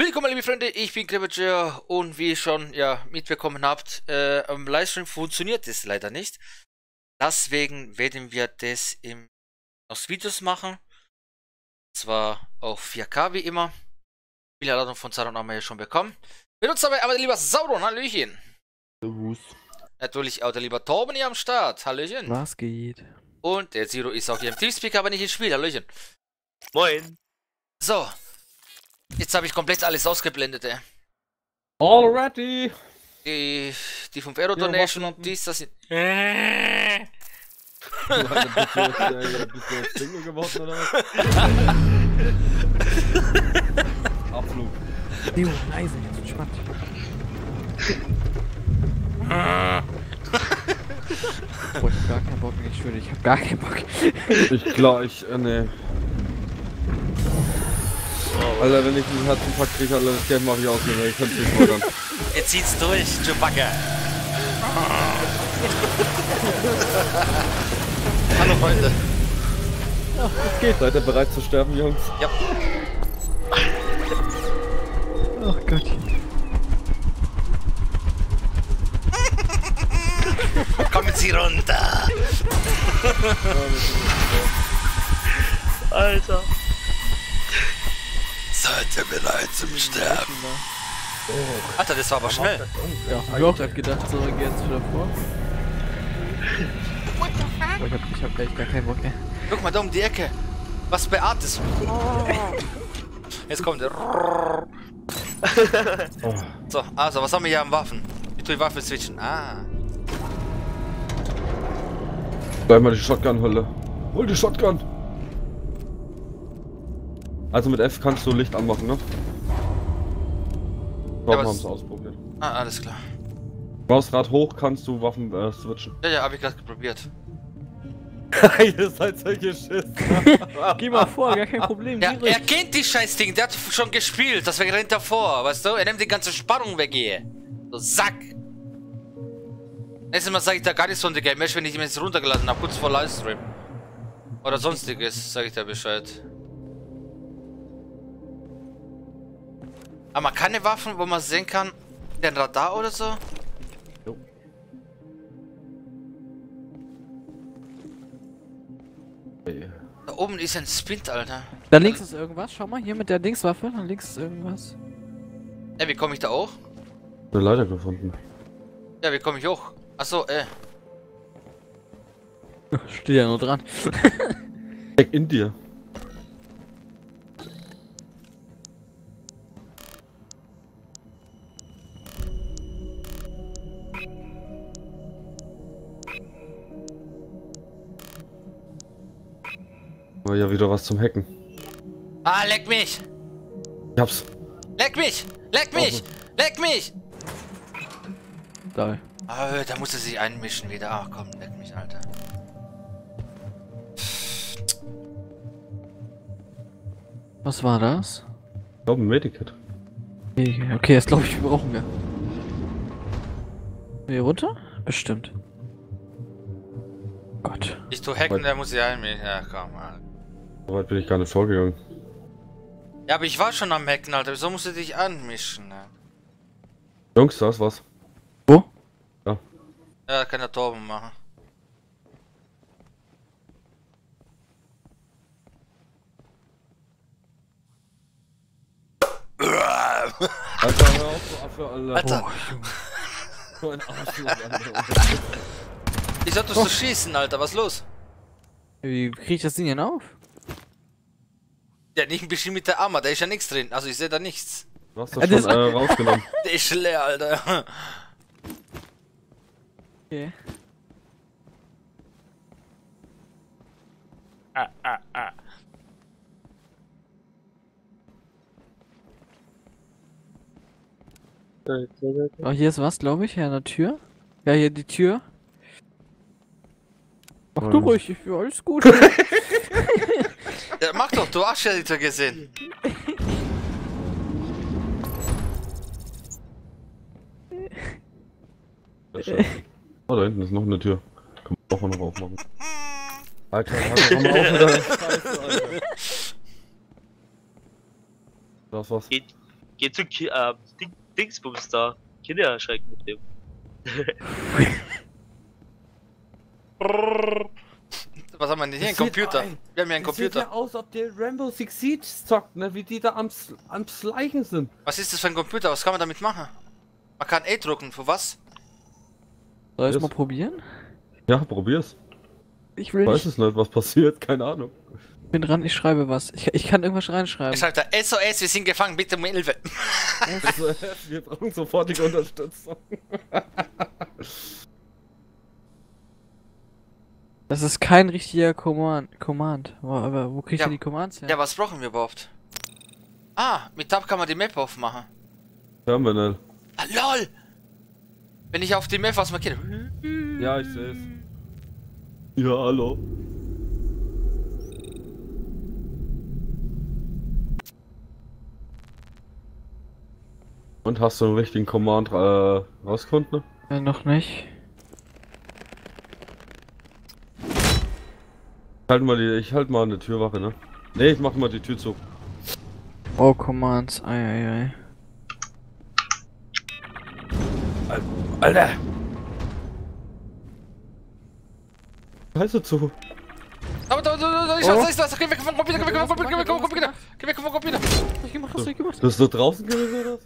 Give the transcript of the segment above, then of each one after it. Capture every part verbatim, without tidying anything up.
Willkommen liebe Freunde, ich bin Creeper und wie ihr schon ja, mitbekommen habt, äh, am Livestream funktioniert das leider nicht. Deswegen werden wir das im aus Videos machen. Und zwar auf vier K wie immer. Die Einladung von Sauron haben wir ja schon bekommen. Mit uns dabei aber der lieber Sauron, Hallöchen. Servus. Natürlich auch der lieber Torben hier am Start, Hallöchen. Was geht? Und der Zero ist auch hier im Teamspeak, aber nicht im Spiel, Hallöchen. Moin. So. Jetzt habe ich komplett alles ausgeblendet, ey. Already! Die, die fünf Euro Donation und dies, das. Äh. Bist du jetzt, äh, bist du jetzt Single geworden oder was? Abflug. Leo, leise, jetzt entspannt. Boah, ich hab gar keinen Bock mehr, ich schwöre, ich hab gar keinen Bock. Ich glaube, ich, äh, ne. Alter, wenn ich einen Herzinfarkt kriege, Alter, das Game mach ich aus, ne, ich kann's nicht fordern. Er zieht's durch, Chewbacca. Hallo Freunde. Ja, es geht. Seid ihr bereit zu sterben, Jungs? Ja. Ach Gott. Kommen Sie runter. Alter. Seid ihr bereit zum Sterben? Alter, das war aber schnell. Ja, hab ich auch grad gedacht, so geht's wieder vor. Oh, ich hab, ich hab gleich gar keinen Bock mehr. Guck mal da um die Ecke. Was bei Art ist. Jetzt kommt der. So, also, was haben wir hier am Waffen? Ich tue die Waffe switchen. Ah. Gleich mal die Shotgun holen. Hol die Shotgun! Also mit F kannst du Licht anmachen, ne? Wir Ja, haben es ausprobiert. Ah, alles klar. Mausrad hoch kannst du Waffen äh, switchen. Ja, ja, hab ich gerade probiert. Ihr seid solche Schiss. Geh mal vor, gar kein Problem. Ja, er kennt die Scheißding, der hat schon gespielt, deswegen rennt er vor, weißt du? Er nimmt die ganze Spannung weg hier. So Sack. Nächstes Mal sage ich da gar nicht so ein Game, wenn ich ihn jetzt runtergeladen habe, kurz vor Livestream. Oder sonstiges, sage ich da Bescheid. Aber man keine Waffen, wo man sehen kann, den Radar oder so? Jo. Da oben ist ein Spint, Alter. Da links ist irgendwas, schau mal, hier mit der Linkswaffe, da links ist irgendwas. Ja, wie komme ich da auch? Eine Leiter gefunden. Ja, wie komme ich hoch? Achso, äh. Steht ja nur dran. Steck in dir. War ja wieder was zum Hacken. Ah, leck mich! Ich hab's. Leck mich! Leck mich! Leck mich! Da. Ah, da muss er sich einmischen wieder. Ach komm, leck mich, Alter. Was war das? Ich glaube ein Medikit. Okay, okay, das glaube ich, brauchen wir. Hier runter? Bestimmt. Gott. Ich tu hacken, der muss sich einmischen. Ja, komm, Alter. So weit bin ich gar nicht vorgegangen. Ja, aber ich war schon am Hacken, Alter. Wieso musst du dich anmischen, ne? Jungs, da ist was. Wo? Ja. Ja, kann der Torben machen. Alter, hör auf, so Affe, Alter. Alter. Oh, so ein Arschloch, Alter. Ich solltest du schießen, Alter. Was ist los? Wie krieg ich das Ding denn auf? Ja, nicht ein bisschen mit der Armer. Da ist ja nichts drin. Also ich sehe da nichts. Du hast das schon äh, rausgenommen. Der ist leer, Alter. Okay. Ah, ah, ah. Oh, hier ist was, glaube ich, ja, an der Tür. Ja, hier die Tür. Mach du ruhig, ich will alles gut. Ja, mach doch, du hast ja die Tür gesehen. Oh, da hinten ist noch eine Tür. Kann man auch noch aufmachen. Alter, komm mal auf, Alter. Scheiße, Alter. Das was. Geht. Geh zu Ki äh, Ding Dingsbums da. Kinder erschrecken mit dem. Was haben wir denn hier? Ein Das Computer. sieht- Wir haben hier einen Das sieht Computer. ja aus, ob der Rainbow Six Siege zockt, ne? Wie die da am, S- am Schleichen sind. Was ist das für ein Computer? Was kann man damit machen? Man kann E drucken. Für was? Soll ich Yes. mal probieren? Ja, probier's. Ich will Ich weiß nicht. es nicht, was passiert, keine Ahnung. Ich bin dran, ich schreibe was. Ich, ich kann irgendwas reinschreiben. Er schreibt da S O S, wir sind gefangen, bitte um Hilfe. Also, wir brauchen sofortige Unterstützung. Das ist kein richtiger Command. Command. Wo- Aber wo krieg ich Ja. denn die Commands her? Ja, was brauchen wir überhaupt? Ah, mit Tab kann man die Map aufmachen. Terminal. Ah, lol! Wenn ich auf die Map was markiere. Ja, ich seh's. Ja, hallo. Und hast du einen richtigen Command äh, rausgefunden? Äh, noch nicht. Ich halt mal die, ich halt mal eine Türwache, ne? Ne, ich mach mal die Tür zu. Oh, Commands. Ei, ei, ei. Alter! Scheiße zu. Aber da, da, da, ich Oh. weiß, was, geh weg vom Computer, geh weg vom Computer, geh weg vom Computer, geh weg vom Computer. Was hab ich gemacht? Was hab ich gemacht? Das ist da draußen gewesen, oder?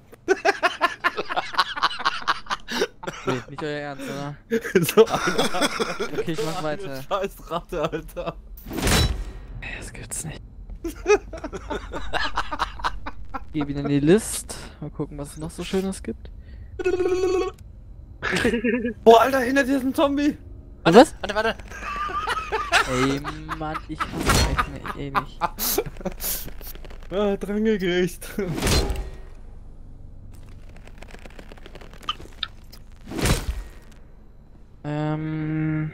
Nee, nicht euer Ernst, oder? So einer. Okay, ich mach weiter. Scheiß Ratte, Alter. Das gibt's nicht. Geh wieder in die List. Mal gucken, was es noch so Schönes gibt. Boah, Alter, hinter dir ist ein Zombie. Und was? Warte, warte. Ey, Mann, ich hasse euch nicht, eh nicht. Ah, dran gekriegt. Ähm.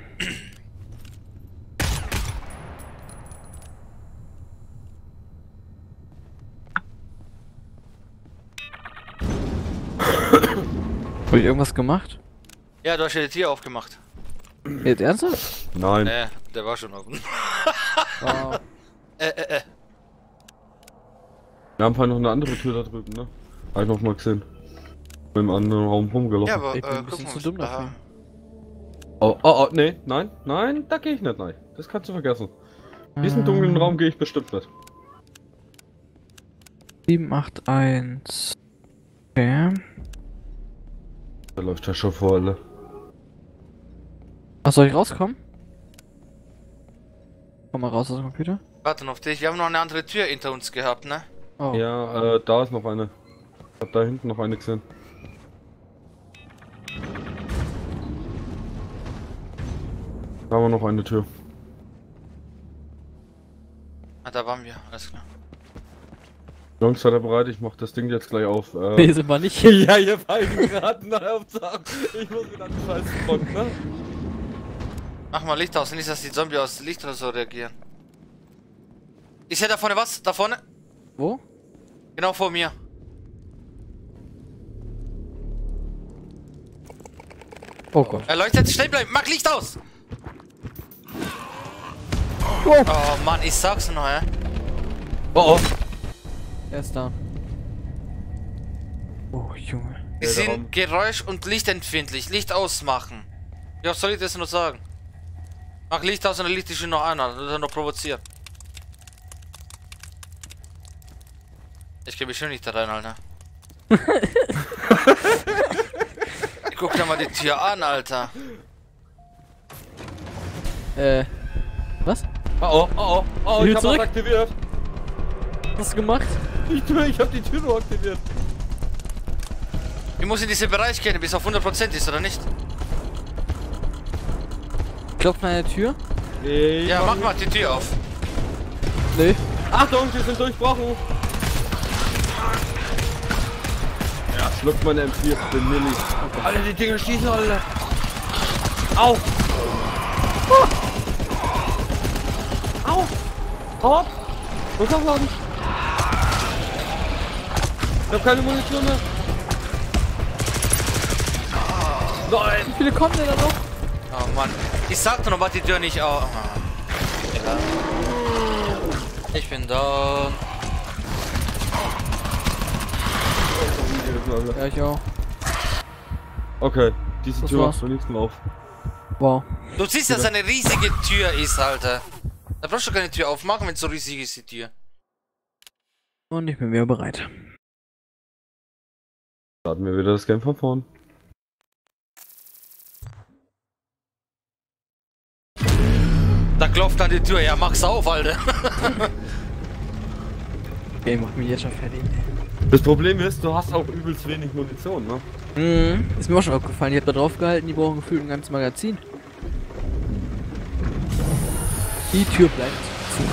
Hab ich irgendwas gemacht? Ja, du hast ja die Tür aufgemacht. Jetzt ernsthaft? Nein. Nee, der war schon offen. Wow. äh, äh, äh. Wir haben halt noch eine andere Tür da drüben, ne? Hab ich noch mal gesehen. Im anderen Raum rumgelaufen. Ja, aber, Ich bin äh, ein bisschen guck zu mal, dumm aha. dafür. Oh, oh, oh, nee, nein, nein, da gehe ich nicht rein. Das kannst du vergessen. In diesen dunklen Raum gehe ich bestimmt nicht. sieben acht eins. Okay. Da läuft ja schon vor, alle. Ach, soll ich rauskommen? Komm mal raus aus dem Computer. Warte noch auf dich, wir haben noch eine andere Tür hinter uns gehabt, ne? Oh. Ja, äh, da ist noch eine. Ich hab da hinten noch eine gesehen. Da haben wir noch eine Tür. Ah, da waren wir, alles klar. Jungs, seid ihr bereit? Ich mach das Ding jetzt gleich auf. Äh... Nee, sind wir nicht. ja, ihr beiden geraten nach Hauptsache. Ich muss wieder an den Scheiß Front, ne? Mach mal Licht aus, nicht, dass die Zombie aus Licht oder so reagieren. Ich sehe da vorne was, da vorne. Wo? Genau vor mir. Oh Gott. Er leuchtet, schnell bleiben, mach Licht aus! Oh. Oh Mann, ich sag's noch, hä? Oh, oh. Er ist da. Oh, Junge. Die Ja, sind darum. geräusch- und lichtempfindlich. Licht ausmachen. Ja, was soll ich das nur sagen? Mach Licht aus und dann liegt die schon noch einer. Oder noch provozieren. Ich geh mich schon nicht da rein, Alter. Guck dir mal die Tür an, Alter. Äh. Was? Oh, oh, oh, oh, Wieder ich hab zurück? was aktiviert. Was hast du gemacht? Die Tür, ich hab die Tür nur aktiviert. Ich muss in diesen Bereich gehen, bis auf hundert Prozent ist, oder nicht? Klopft meine Tür? Nee, Ja, mach mal die Tür auf. Nee. Achtung, wir sind durchbrochen. Ja, schluckt meine M vier, den Milli. Alter, die Dinger schießen alle. Au. Oh. Au. Au. Was aufladen? Ich hab keine Munition mehr. Nein. Wie viele kommen denn da noch? Oh Mann. Ich sagte noch, mach die Tür nicht auf. Ah. Egal. Ich bin down. draußen, Alter. Ja, ich auch. Okay, diese Das Tür war's. macht mir nichts mehr auf. Wow. Du siehst, dass eine riesige Tür ist, Alter. Da brauchst du keine Tür aufmachen, wenn es so riesig ist, die Tür. Und ich bin wieder bereit. Starten wir wieder das Game von vorn. Da klopft an die Tür. Ja, mach's auf, Alter. Okay, macht mich jetzt schon fertig. Das Problem ist, du hast auch übelst wenig Munition, ne? Mhm, ist mir auch schon aufgefallen. Ich hab da drauf gehalten, die brauchen gefühlt ein ganzes Magazin. Die Tür bleibt zu.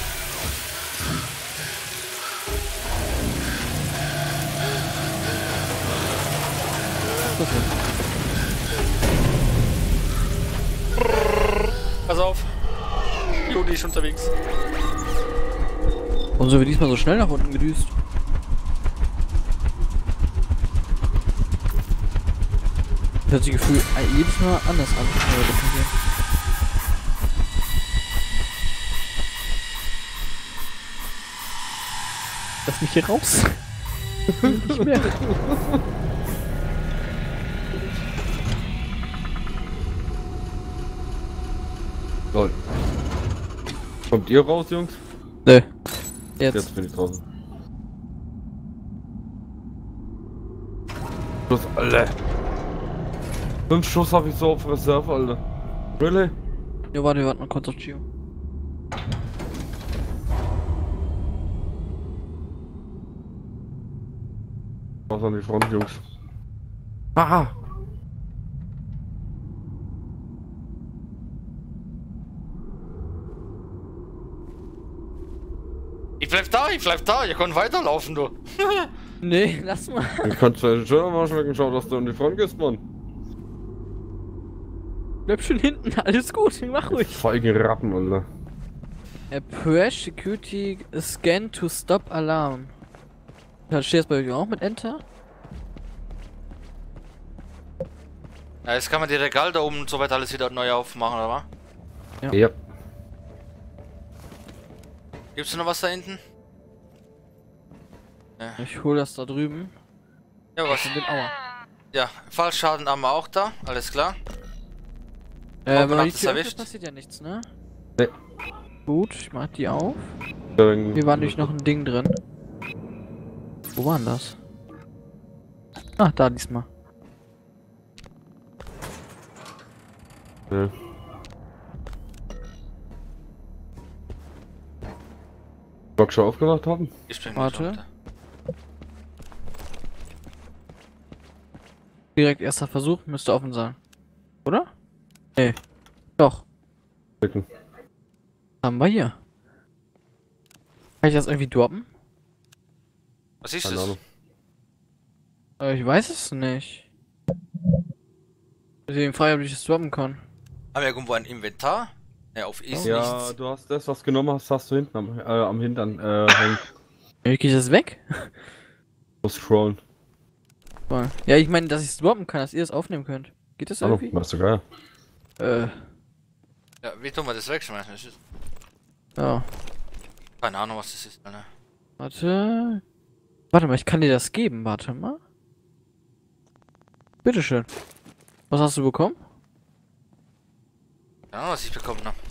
Was ist das? Pass auf. Jodi ist unterwegs. Warum sind wir diesmal so schnell nach unten gedüst? Das hört sich Gefühl jedes Mal anders an. wenn wir das hier. Lass mich hier raus. Nicht mehr. Lol. Kommt ihr raus, Jungs? Nö. Jetzt. Jetzt bin ich draußen. Schuss, Alter. Fünf Schuss habe ich so auf Reserve, Alter. Really? Ja, warte, wir warten mal kurz auf Gio. Was an die Front, Jungs. Aha! Ich bleib da, ich bleib da. Ihr könnt weiterlaufen, du. Nee, lass mal. Du kannst deinen Schirm mal schmecken, schau, dass du an die Front gehst, Mann. Bleib schon hinten, alles gut, mach ruhig. Feige Ratten, Alter. A Press Security Scan to Stop Alarm. Da steht das bei euch auch mit Enter? Ja, jetzt kann man die Regal da oben und so weiter alles wieder neu aufmachen, oder was? Ja. Ja. Gibt's noch was da hinten? Ich hol das da drüben. Ja, was? Und den Aua. Ja, Fallschaden haben wir auch da, alles klar. Äh, wenn man Nacht die ist Tür öffnet, erwischt. passiert ja nichts, ne? Nee. Gut, ich mach die auf. Hier Hier war nämlich noch ein Ding drin. Wo war denn das? Ah, da diesmal. Ja. Bock schon aufgewacht haben? Ich bin Warte. runter. Direkt erster Versuch, müsste offen sein. Oder? Nee. Doch. Klicken. Haben wir hier. Kann ich das irgendwie droppen? Was ist Keine das? Ahnung. Äh, ich weiß es nicht. Deswegen frage ich, ob ich das droppen kann. Haben wir irgendwo ein Inventar? Ja, auf ist Ja, nichts. du hast das, was du genommen hast, hast du hinten am, äh, am Hintern äh, hängen. Wie krieg ich das weg? Muss scrollen. Voll. Ja, ich meine, dass ich es droppen kann, dass ihr es aufnehmen könnt. Geht das Hallo, irgendwie? machst du geil. Äh, Ja, wie tun wir das wegschmeißen? Das ist ja. keine Ahnung, was das ist, Alter. Warte. Warte mal, ich kann dir das geben. Warte mal. Bitteschön. Was hast du bekommen? Keine Ahnung, was ich bekommen habe.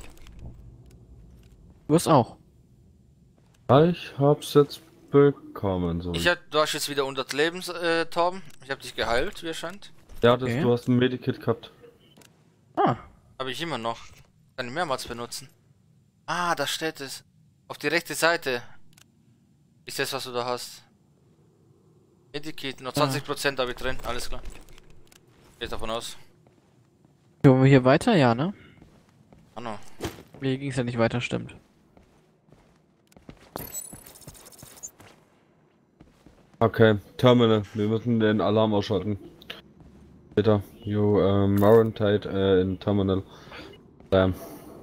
Du hast auch. Ich hab's jetzt bekommen. So. Ich hab, du hast jetzt wieder hundert Lebens, äh, Torben. Ich hab dich geheilt, wie er scheint. Ja, das, Okay. du hast ein Medikit gehabt. Ah. Habe ich immer noch. Kann ich mehrmals benutzen. Ah, da steht es. Auf die rechte Seite. Ist das, was du da hast. Medikit, noch zwanzig Prozent habe ich drin. Alles klar. Geht davon aus. Kommen wir hier weiter? Ja, ne? Ah, no. Hier ging es ja nicht weiter, stimmt. Okay, Terminal. Wir müssen den Alarm ausschalten. Bitte. You um, Marentate äh, in Terminal. Bam.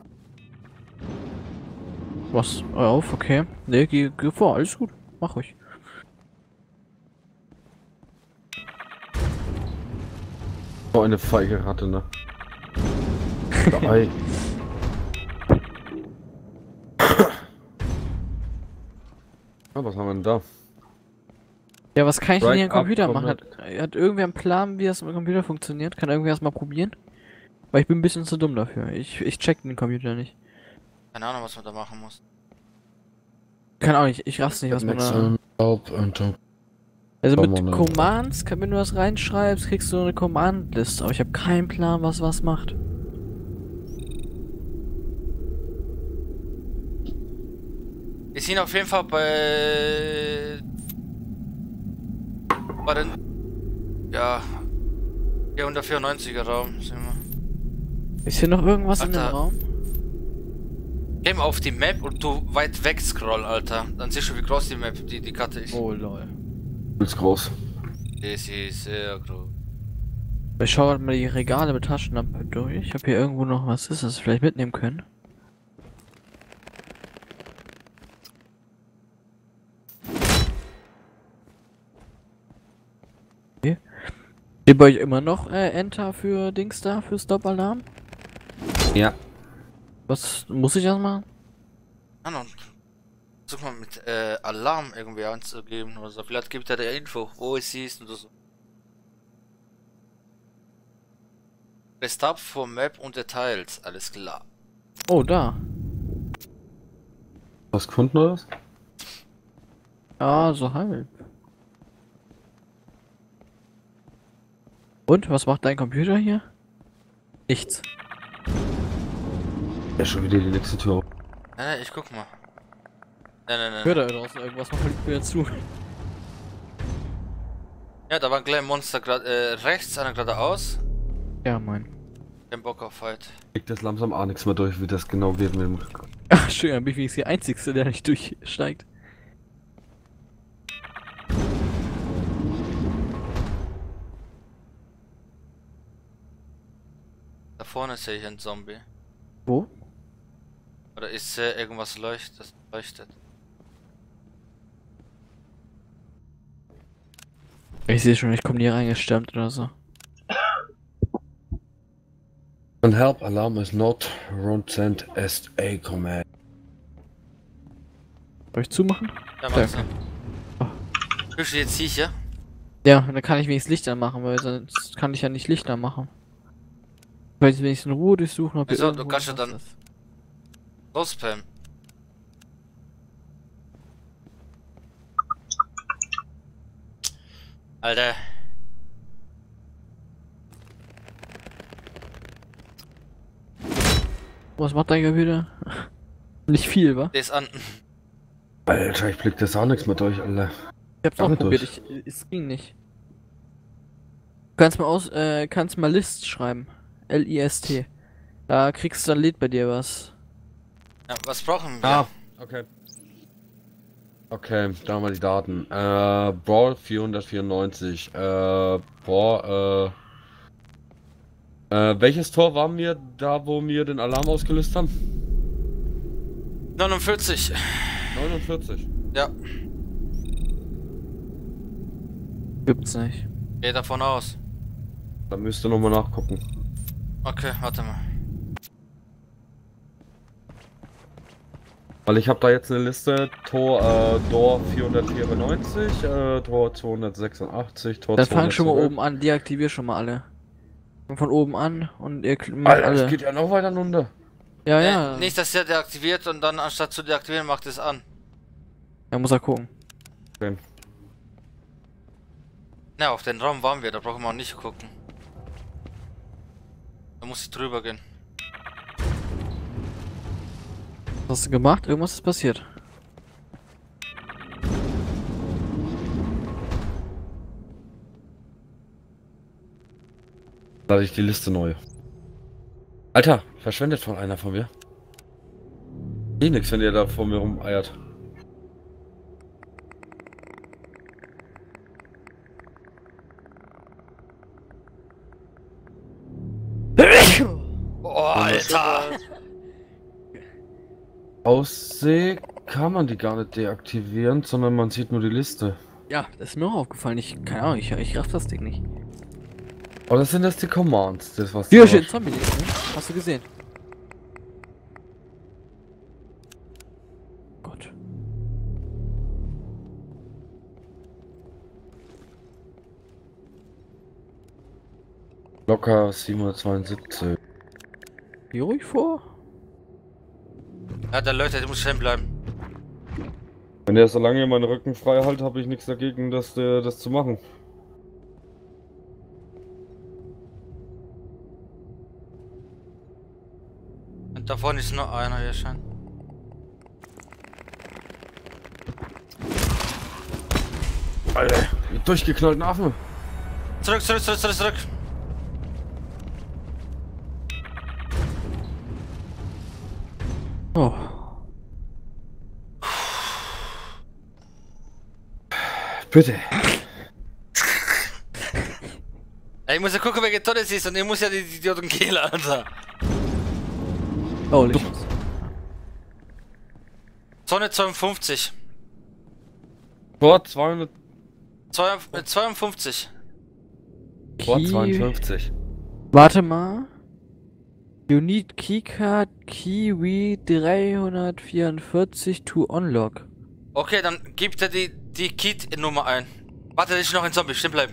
Was? Auf, okay. Ne, geh, geh vor, alles gut. Mach ruhig. So eine feige Ratte, ne? Ei. Ah, was haben wir denn da? Ja, was kann ich denn hier am Strike up, Computer machen? Hat, Combat. hat irgendwer einen Plan, wie das am Computer funktioniert? Kann irgendwer das mal probieren? Weil ich bin ein bisschen zu dumm dafür. Ich, ich check den Computer nicht. Keine Ahnung, was man da machen muss. Kann auch nicht, ich raff's nicht, was man da... Also mit Commands, kann, wenn du was reinschreibst, kriegst du eine Command-Liste, aber ich habe keinen Plan, was was macht. Wir sind auf jeden Fall bei... Bei den... Ja... vierhundertvierundneunziger Raum sind wir. Ist hier noch irgendwas in dem Alter. Raum? Geh mal auf die Map und du weit weg scroll, Alter. Dann siehst du, wie groß die Map, die, die Karte ist. Oh lol. Ist groß. Das ist sehr groß. Ich schau halt mal die Regale mit Taschenlampe durch. Ich habe hier irgendwo noch was ist, das wir vielleicht mitnehmen können. Okay. Steht bei euch immer noch äh, Enter für Dings da, für Stop-Alarm? Ja. Was muss ich das machen? Ah, noch. Versuch mal mit äh, Alarm irgendwie anzugeben oder so. Vielleicht gibt er dir Info, wo es ist oder so. Stop for Map und Details, alles klar. Oh, da. Was gefunden oder was? Ja, so halb. Und, was macht dein Computer hier? Nichts. Ja, schon wieder die nächste Tür. Nein, nein, ich guck mal. Nein, nein, nein. Hör da draußen irgendwas, mach mal wieder zu. Ja, da war ein kleiner Monster gerade äh, rechts, einer geradeaus. Ja, mein. Kein Bock auf Fight. Kriegt das langsam auch nichts mehr durch, wie das genau wird mit dem. Ach, schön, dann bin ich wenigstens der Einzige, der nicht durchsteigt. Da vorne sehe ich einen Zombie. Wo? Oder ist äh, irgendwas leuchtet, das leuchtet? Ich sehe schon, ich komme nie reingestürmt oder so. An help alarm is not run send as a command. Soll ich zumachen? Ja, mach's. Danke. Bist du jetzt sicher? Ja, dann kann ich wenigstens Licht anmachen, weil sonst kann ich ja nicht Licht anmachen. Ich will jetzt wenigstens in Ruhe durchsuchen, ob hier Wieso? Du irgendwo kannst ja was dann- ist. Los, Pam. Alter. Was macht dein Computer? Nicht viel, wa? Der ist an. Alter, ich blick das auch nichts mehr durch, Alter. Ich hab's auch Damit probiert, durch. ich, es ging nicht. Du kannst mal aus, äh, kannst mal List schreiben. L I S T. Da kriegst du dann Lied bei dir was. Ja, was brauchen wir? Ah, okay. Okay, da haben wir die Daten. Äh, Brawl vierhundertvierundneunzig. Äh, boah, äh. Äh, welches Tor waren wir da, wo wir den Alarm ausgelöst haben? neunundvierzig. neunundvierzig. Ja, Gibt's nicht. geh davon aus. Da müsst ihr nochmal nachgucken. Okay, warte mal. Weil ich habe da jetzt eine Liste. Tor, äh, Door vierhundertvierundneunzig, äh, Tor zweihundertsechsundachtzig, Tor Dann fang schon mal zweihundertzwölf. oben an, deaktivier schon mal alle. Fang von oben an und ihr kl- macht Alter, alle. das geht ja noch weiter runter. Ja, Äh, ja. Nicht, dass der deaktiviert und dann anstatt zu deaktivieren macht es an. Er muss er gucken. Na, auf den Raum waren wir, da brauchen wir auch nicht gucken. Da muss ich drüber gehen. Was hast du gemacht? Irgendwas ist passiert. Lade ich die Liste neu. Alter, verschwendet von einer von mir. Eh nix, wenn ihr da vor mir rumeiert. Oh, Alter! Ausseh kann man die gar nicht deaktivieren, sondern man sieht nur die Liste. Ja, das ist mir auch aufgefallen. Ich, keine Ahnung, ich, ich raff das Ding nicht. Oder sind das die Commands? Das was Hier da- steht Zombie links, ne? Hast du gesehen? Gott. Locker siebenhundertzweiundsiebzig. Geh ruhig vor. Ja, der Leute, der muss stehen bleiben. Wenn der so lange meinen Rücken frei hält, habe ich nichts dagegen, das, der, das zu machen. Und da vorne ist nur einer, hier scheint. Alter, ihr durchgeknallten Affen. Zurück, zurück, zurück, zurück, zurück. Oh. Bitte. Ja, ich muss ja gucken, welche Tonne es ist und ich muss ja die Idioten killen, Alter. Oh, Licht. Zone zweiundfünfzig. Tor zweihundert. zweiundfünfzig. Tor Key- zweiundfünfzig. Warte mal. You need keycard Kiwi dreihundertvierundvierzig to unlock. Okay, dann gibt er die, die Kit-Nummer ein. Warte, da ist noch ein Zombie, stehen bleiben.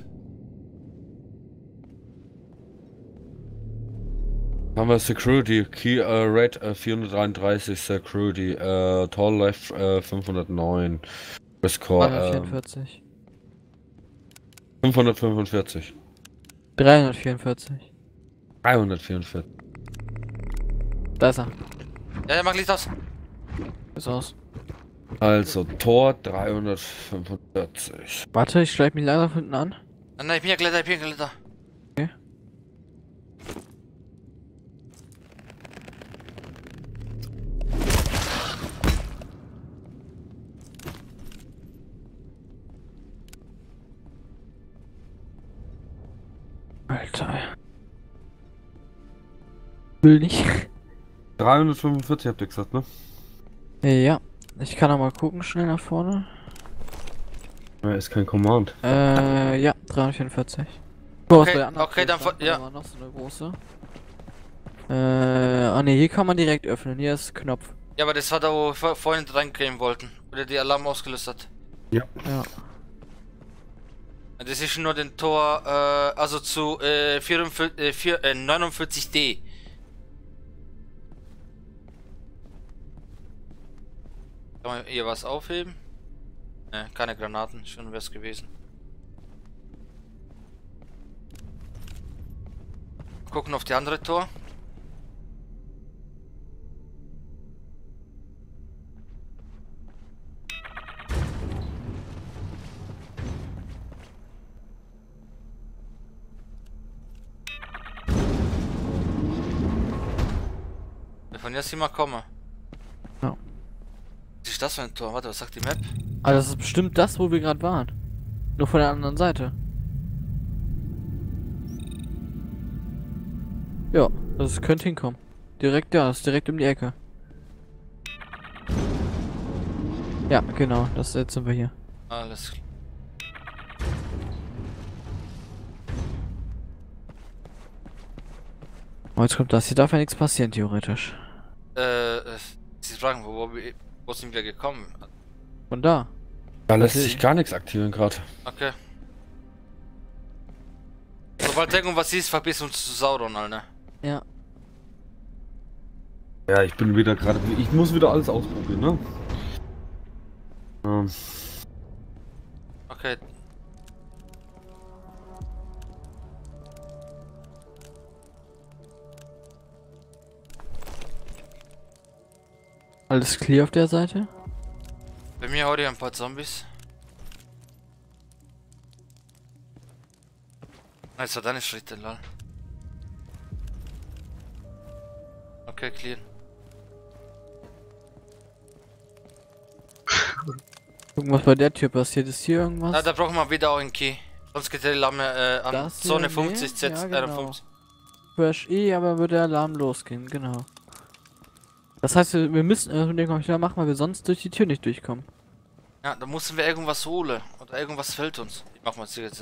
Haben wir Security, Key äh, Rate äh, vierhundertdreiunddreißig, Security, äh, Tall Left äh, fünfhundertneun, Score äh, dreihundertvierundvierzig. fünfhundertfünfundvierzig. dreihundertvierundvierzig. dreihundertvierundvierzig. Da ist er. Ja, der macht Licht aus. Ist aus. Also Tor dreihundertfünfundvierzig. Warte, ich schleif mich leider von hinten an. Nein, nein, ich bin ja Glätter, ich bin ja Glätter. Okay. Alter. Will nicht. dreihundertfünfundvierzig habt ihr gesagt, ne? Ja. Ich kann auch mal gucken, schnell nach vorne. Ja, ist kein Command. Äh, ja, dreihundertvierundvierzig. Oh, Okay, bei der anderen okay, Tür dann stand, von- ja. da war noch so eine große. Äh, ah ne, hier kann man direkt öffnen. Hier ist Knopf. Ja, aber das war da, wo wir vor- vorhin reingehen wollten. Oder die Alarm ausgelöst hat. Ja. Ja. Das ist nur den Tor, äh, also zu äh, vierundvierzig, äh, vier, äh, neunundvierzig D. Kann man hier was aufheben? Ne, keine Granaten, schon wär's gewesen. Gucken auf die andere Tor. Von jetzt immer komme. Ja. Was ist das für ein Tor? Warte, was sagt die Map? Aber das ist bestimmt das, wo wir gerade waren. Nur von der anderen Seite. Ja, das könnte hinkommen. Direkt da, das ist direkt um die Ecke. Ja, genau, das jetzt sind wir hier. Alles klar. Oh, jetzt kommt das. Hier darf ja nichts passieren, theoretisch. Äh, äh, Sie fragen, wo, wo, wir- wo sind wir gekommen? Von da. Da lässt Okay. sich gar nichts aktivieren gerade. Okay. Sobald irgendwas ist, verbiss uns zu Sauron, Alter. Ja. Ja, ich bin wieder gerade. Ich muss wieder alles ausprobieren, ne? Ähm, Okay. Alles clear auf der Seite? Bei mir heute ein paar Zombies. Das war deine Schritte, lol. Okay, clear. Gucken, was bei der Tür passiert. Ist hier irgendwas? Na, da brauchen wir wieder auch einen Key. Sonst geht der Alarm äh, an Das hier, Zone nee. fünfzig, Z Ja, genau. einundfünfzig. Crash E, aber wird der Alarm losgehen, genau. Das heißt, wir wir müssen irgendwas da machen, weil wir sonst durch die Tür nicht durchkommen. Ja, da müssen wir irgendwas holen. Oder irgendwas fällt uns. Ich mach mal jetzt.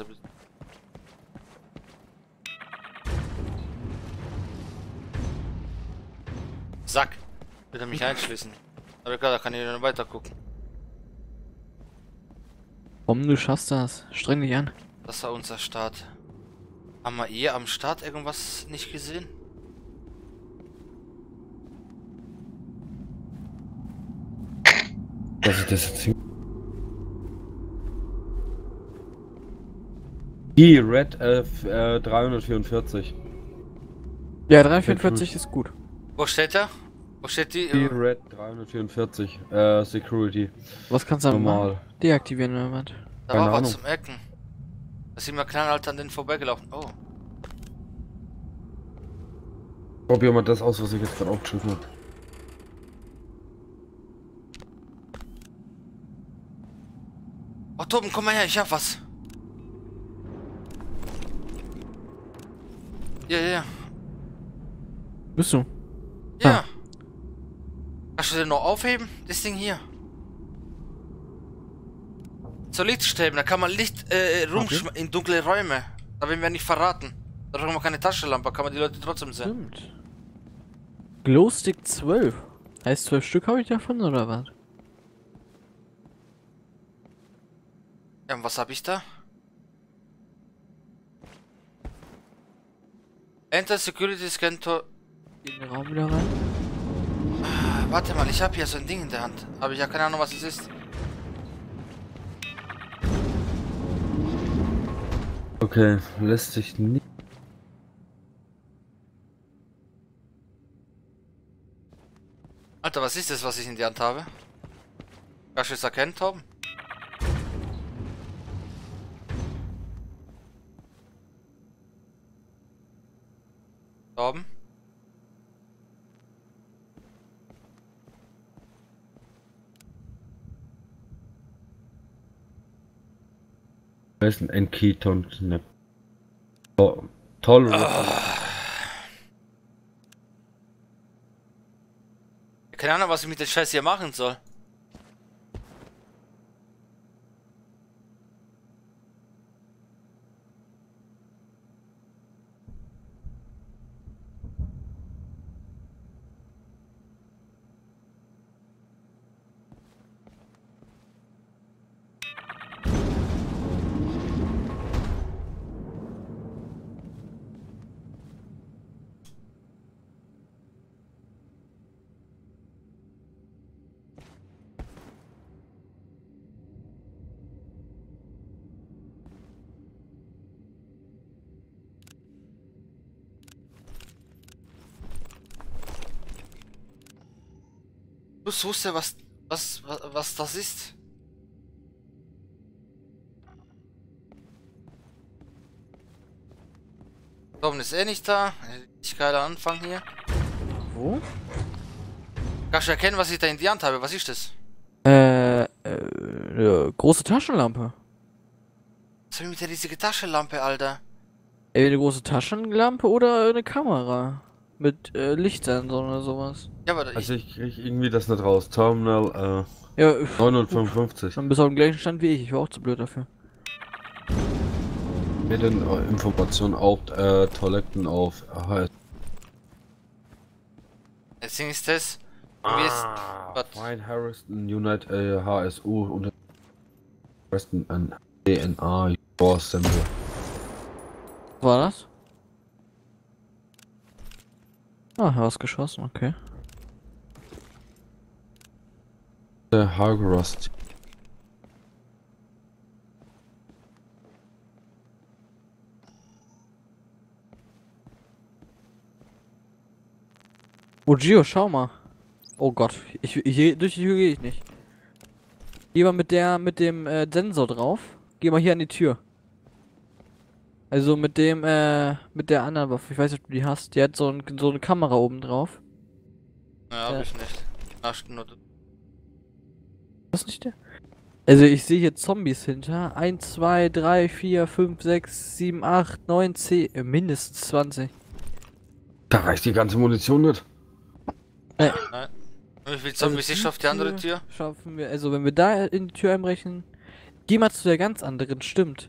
Sack. Will er mich einschließen. Aber klar, da kann ich dann weiter gucken. Warum, du schaffst das? Streng dich an. Das war unser Start. Haben wir hier am Start irgendwas nicht gesehen? Was ist das jetzt? Die Red äh, äh, dreihundertvierundvierzig. Ja, dreihundertvierundvierzig ist gut. Wo steht der? Wo steht die? Die Red dreihundertvierundvierzig. Äh, Security. Was kannst du dann Normal. machen? Deaktivieren oder was? Da Keine war was Ahnung. zum Ecken. Da sind wir knallhart an den vorbeigelaufen. Oh. Probier mal das aus, was ich jetzt gerade aufgeschrieben habe. Oh, Toben, komm mal her, ich hab was. Ja, ja, ja. Bist du? Ja. Ah. Kannst du den noch aufheben? Das Ding hier. So Lichtstäben, da kann man Licht äh, rumschmeißen in dunkle Räume. Da werden wir nicht verraten. Da brauchen wir keine Taschenlampe, kann man die Leute trotzdem sehen. Stimmt. Glowstick zwölf. Heißt zwölf Stück habe ich davon oder was? Ja, und was hab ich da? Enter Security Scan to... In den Raum wieder rein. Ah, warte mal, ich habe hier so ein Ding in der Hand. Aber ich habe keine Ahnung, was es ist. Okay, lässt sich nicht. Alter, was ist das, was ich in die Hand habe? Kannst du es erkennen, Tom? Tom? Das ist ein Enketon. Ne. To toll. Keine Ahnung, was ich mit dem Scheiß hier machen soll. Du wusste, was, was, was, was das ist. Tom ist eh nicht da. Ich geiler Anfang hier. Wo? Kannst du erkennen, was ich da in die Hand habe? Was ist das? Äh, äh, äh große Taschenlampe. Was hab ich mit der riesigen Taschenlampe, Alter? Ey, eine große Taschenlampe oder eine Kamera? Mit äh, Lichtsensor oder sowas. Ja, aber ich, Also ich krieg irgendwie das nicht raus. Terminal äh, Ja, neunhundertfünfundfünfzig. dann bist du auf dem gleichen Stand wie ich. Ich war auch zu blöd dafür. Mir denn äh, Informationen auf äh, Toiletten auf H S. das Ding ist das. Wie ist, was? Fine Harrison Unit äh, H S U und Preston an D N A Your Sample. Was war das? Ah, was geschossen, okay. Der Hargrost. Oh, Gio, schau mal. Oh Gott, ich, ich, durch die Tür gehe ich nicht. Geh mal mit der, mit dem äh, Sensor drauf. Geh mal hier an die Tür. Also mit dem, äh, mit der anderen Waffe. Ich weiß nicht, ob du die hast. Die hat so, ein, so eine Kamera oben drauf. Ja, hab Ja. ich nicht. Ach, nur du. Was nicht der? Also ich sehe hier Zombies hinter. eins, zwei, drei, vier, fünf, sechs, sieben, acht, neun, zehn, äh, mindestens zwanzig. Da reicht die ganze Munition nicht. Nein. Wie viel Zombies Also ist auf die andere Tür? Schaffen wir, also wenn wir da in die Tür einbrechen. Geh mal zu der ganz anderen, stimmt.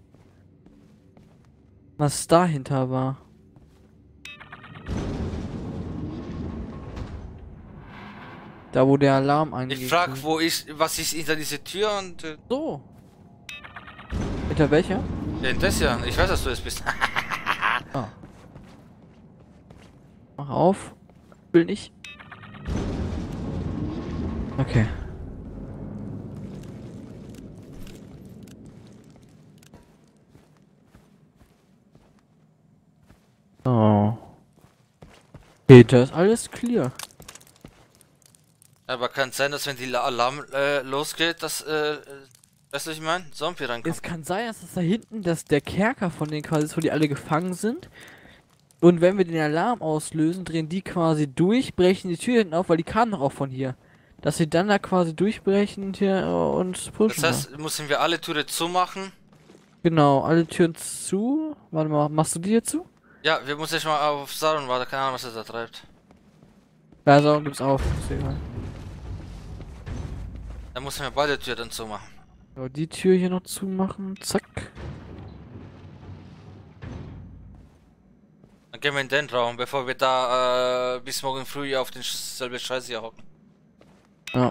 Was dahinter war. Da wo der Alarm angeht. Ich frag, wo ist, was ist hinter dieser Tür und... Äh, So. Hinter welcher? ja, das ja. Ich weiß, dass du es bist. Mach auf. Will nicht. Okay. So. Okay, da ist alles clear. Aber kann sein, dass wenn die La- Alarm äh, losgeht, dass, äh, weißt du, was ich meine? Zombie reinkommt. Es kann sein, dass das da hinten, dass der Kerker von denen quasi ist, wo die alle gefangen sind. Und wenn wir den Alarm auslösen, drehen die quasi durch, brechen die Tür hinten auf, weil die kamen noch auch von hier. Dass sie dann da quasi durchbrechen hier äh, und pushen. Das heißt, müssen wir alle Türen zumachen. Genau, alle Türen zu. Warte mal, machst du die hier zu? Ja, wir müssen jetzt mal auf Sauron warten, keine Ahnung, was er da treibt. Ja, so, gibt's auf. Ist egal. Dann müssen wir beide Türen zumachen. So, die Tür hier noch zumachen. Zack. Dann gehen wir in den Raum, bevor wir da äh, bis morgen früh auf den Sch selben Scheiß hier hocken. Ja.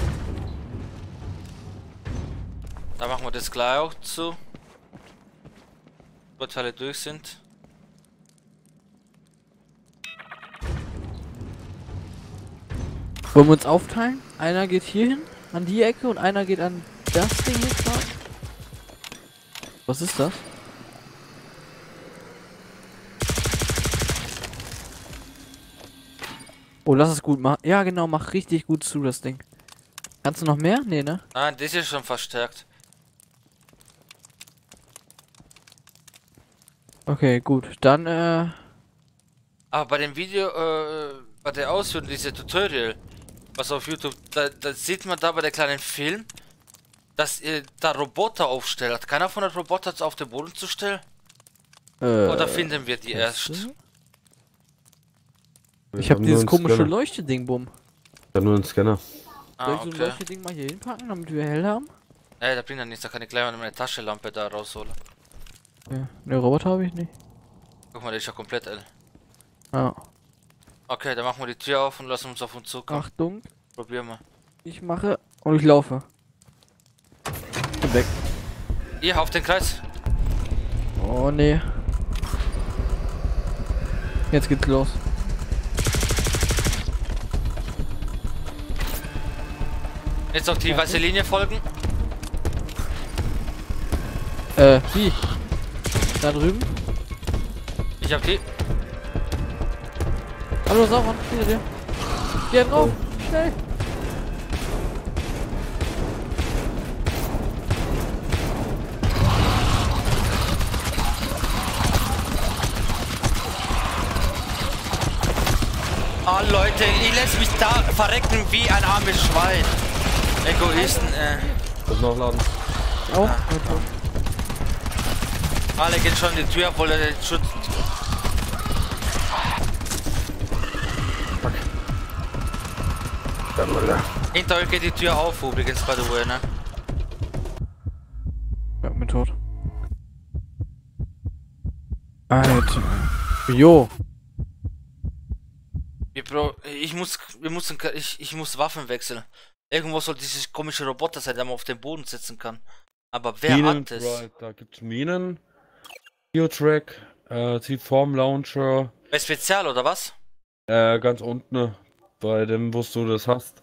Da machen wir das gleich auch zu. Sobald alle durch sind. Wollen wir uns aufteilen? Einer geht hier hin, an die Ecke, und einer geht an das Ding hier gerade. Was ist das? Oh, lass es gut machen. Ja, genau, mach richtig gut zu, das Ding. Kannst du noch mehr? Nee, ne? Nein, das ist schon verstärkt. Okay, gut. Dann, äh... Aber bei dem Video, äh, bei der Ausführung, diese Tutorial, was auf YouTube, da, da sieht man da bei der kleinen Film, dass ihr da Roboter aufstellt. Hat keiner von den Robotern auf den Boden zu stellen? äh Oder finden wir die erst? Ich hab dieses komische Scanner. Leuchteding, bumm. Ich hab nur einen Scanner. Soll Ah, ich so ein okay. Leuchteding mal hier hinpacken, damit wir hell haben? Ey, da bringt ja nichts, da kann ich gleich mal meine Taschenlampe da rausholen. Ja. Ne, Roboter habe ich nicht. Guck mal, der ist ja komplett L. Ja. Okay, dann machen wir die Tür auf und lassen uns auf uns zukommen. Achtung, Probieren wir. ich mache und ich laufe. Bin weg. Ihr auf den Kreis. Oh, nee. Jetzt geht's los. Jetzt auf die Ja, weiße gut. Linie folgen. Äh, wie? Da drüben? Ich hab die. Hallo, Sauron, hinter dir. Geh drauf, schnell. Ah, Leute, ich lasse mich da verrecken wie ein armes Schwein. Egoisten, äh. Das nachladen. Auch. Alle gehen schon in die Tür, obwohl er den Schutz. Hinter euch geht die Tür auf, übrigens, by the way, ne? Ja, bin tot. Alter. Jo. Wir bro ich muss, wir müssen, ich, ich muss Waffen wechseln. Irgendwo soll dieses komische Roboter sein, der man auf den Boden setzen kann. Aber wer Minen, hat es? right, da gibt's Minen. Geotrack, äh, T-Form Launcher, Bei Spezial oder was? äh, ganz unten, bei dem, wo du das hast.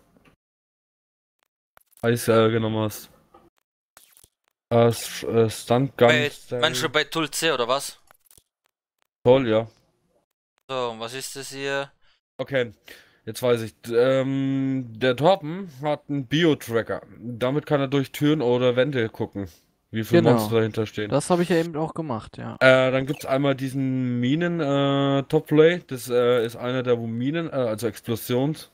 Eis äh, genommen hast. Äh, S- äh, Stunt Gun. Bei, Style. meinst du bei Tool C oder was? Toll, ja. So, was ist das hier? Okay, jetzt weiß ich. D- Ähm, der Torben hat einen Bio-Tracker. Damit kann er durch Türen oder Wände gucken, wie viele Genau. Monster dahinter stehen. Das habe ich ja eben auch gemacht, ja. Äh, dann gibt's einmal diesen Minen äh, Top-Play. Das äh, ist einer, der wo Minen, äh, also Explosionsminen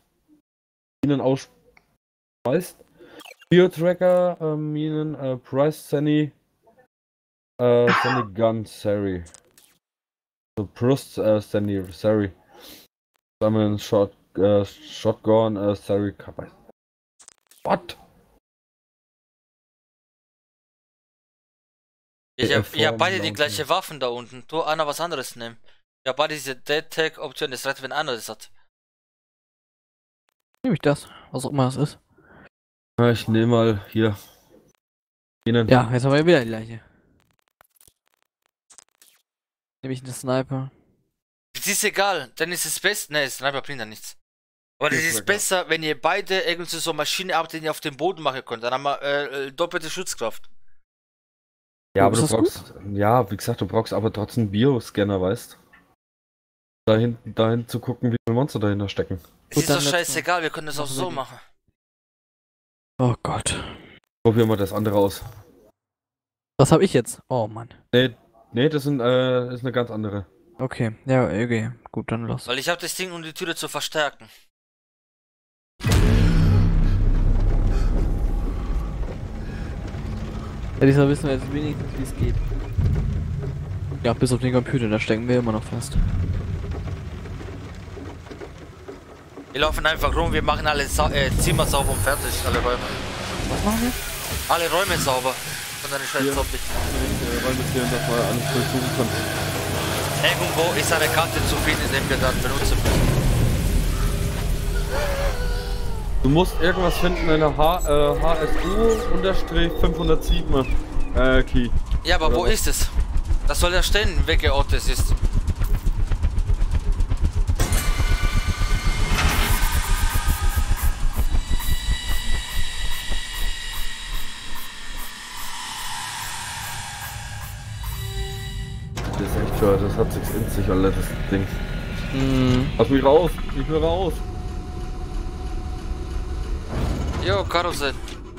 ausschmeißt. Bio-Tracker, äh, Minen, äh, Price Sunny, äh, Sunny Gun, sorry. So, Brust, äh, Sunny, sorry. Einmal ein Shot, äh, Shotgun, äh, sorry, Cover. What? Ich Der hab, ich hab beide die Form- gleiche Waffen da unten. Tu einer was anderes nehmen. Ja, beide diese Dead Tag Option, das reicht, wenn einer das hat. Nehme ich das, was auch immer es ist. Ja, ich nehme mal hier. Minen. Ja, jetzt haben wir ja wieder die gleiche. Nehme ich eine Sniper. Es ist egal, dann ist es besser. Ne, Sniper bringt ja nichts. Aber das ist besser, wenn ihr beide irgendwie so Maschine habt, die ihr auf dem Boden machen könnt. Dann haben wir äh, doppelte Schutzkraft. Ja, Oh, aber ist du das brauchst, ja, wie gesagt, du brauchst aber trotzdem einen Bioscanner, weißt? Dahin, dahin zu gucken, wie viele Monster dahinter stecken. Es Gut, ist doch dann scheißegal, wir können das auch machen wir so die. machen. Oh Gott. Probieren wir das andere aus. Was habe ich jetzt? Oh Mann. Nee, nee, das sind, äh, ist eine ganz andere. Okay, ja, okay. Gut, dann los. Weil ich habe das Ding, um die Türe zu verstärken. Ja, diesmal wissen wir jetzt wenigstens, wie es geht. Ja, bis auf den Computer, da stecken wir immer noch fest. Wir laufen einfach rum, wir machen alle Sa äh, Zimmer sauber und fertig, alle Räume. Was machen wir? Alle Räume sauber. Von deiner scheiß Hier. Zombie. Räume sehen, dass wir alles durchsuchen können. Irgendwo ist eine Karte zu finden, den wir dann benutzen müssen. Du musst irgendwas finden, eine H, äh, H S U fünfhundertsieben äh, Key. Ja, aber Oder wo was? ist es? Das soll ja stehen, welcher Ort es ist. Das ist echt schön, das hat sich in sich, Alter, das Ding. Mhm. Lass mich raus, ich will raus. Jo, Karussell.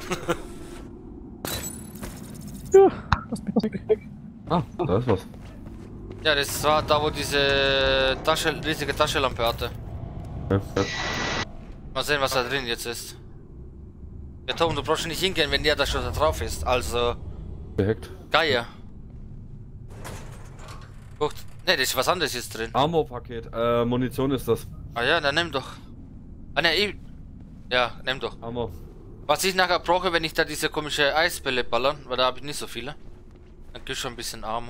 Ja, lass mich doch weg. Ah, da ist was. Ja, das war da, wo diese Tasche, riesige Taschenlampe hatte. Ja, ja. Mal sehen, was da drin jetzt ist. Ja, Tom, du brauchst nicht hingehen, wenn der da schon da drauf ist. Also, Gehackt. Geier. Guckt. Ne, das ist was anderes jetzt drin. Ammo-Paket, äh, Munition ist das. Ah ja, dann nimm doch. Ah ne, ich. Ja, nimm doch. Ammo. Was ich nachher brauche, wenn ich da diese komische Eisbälle ballern, weil da habe ich nicht so viele. Dann gibt schon ein bisschen Armor.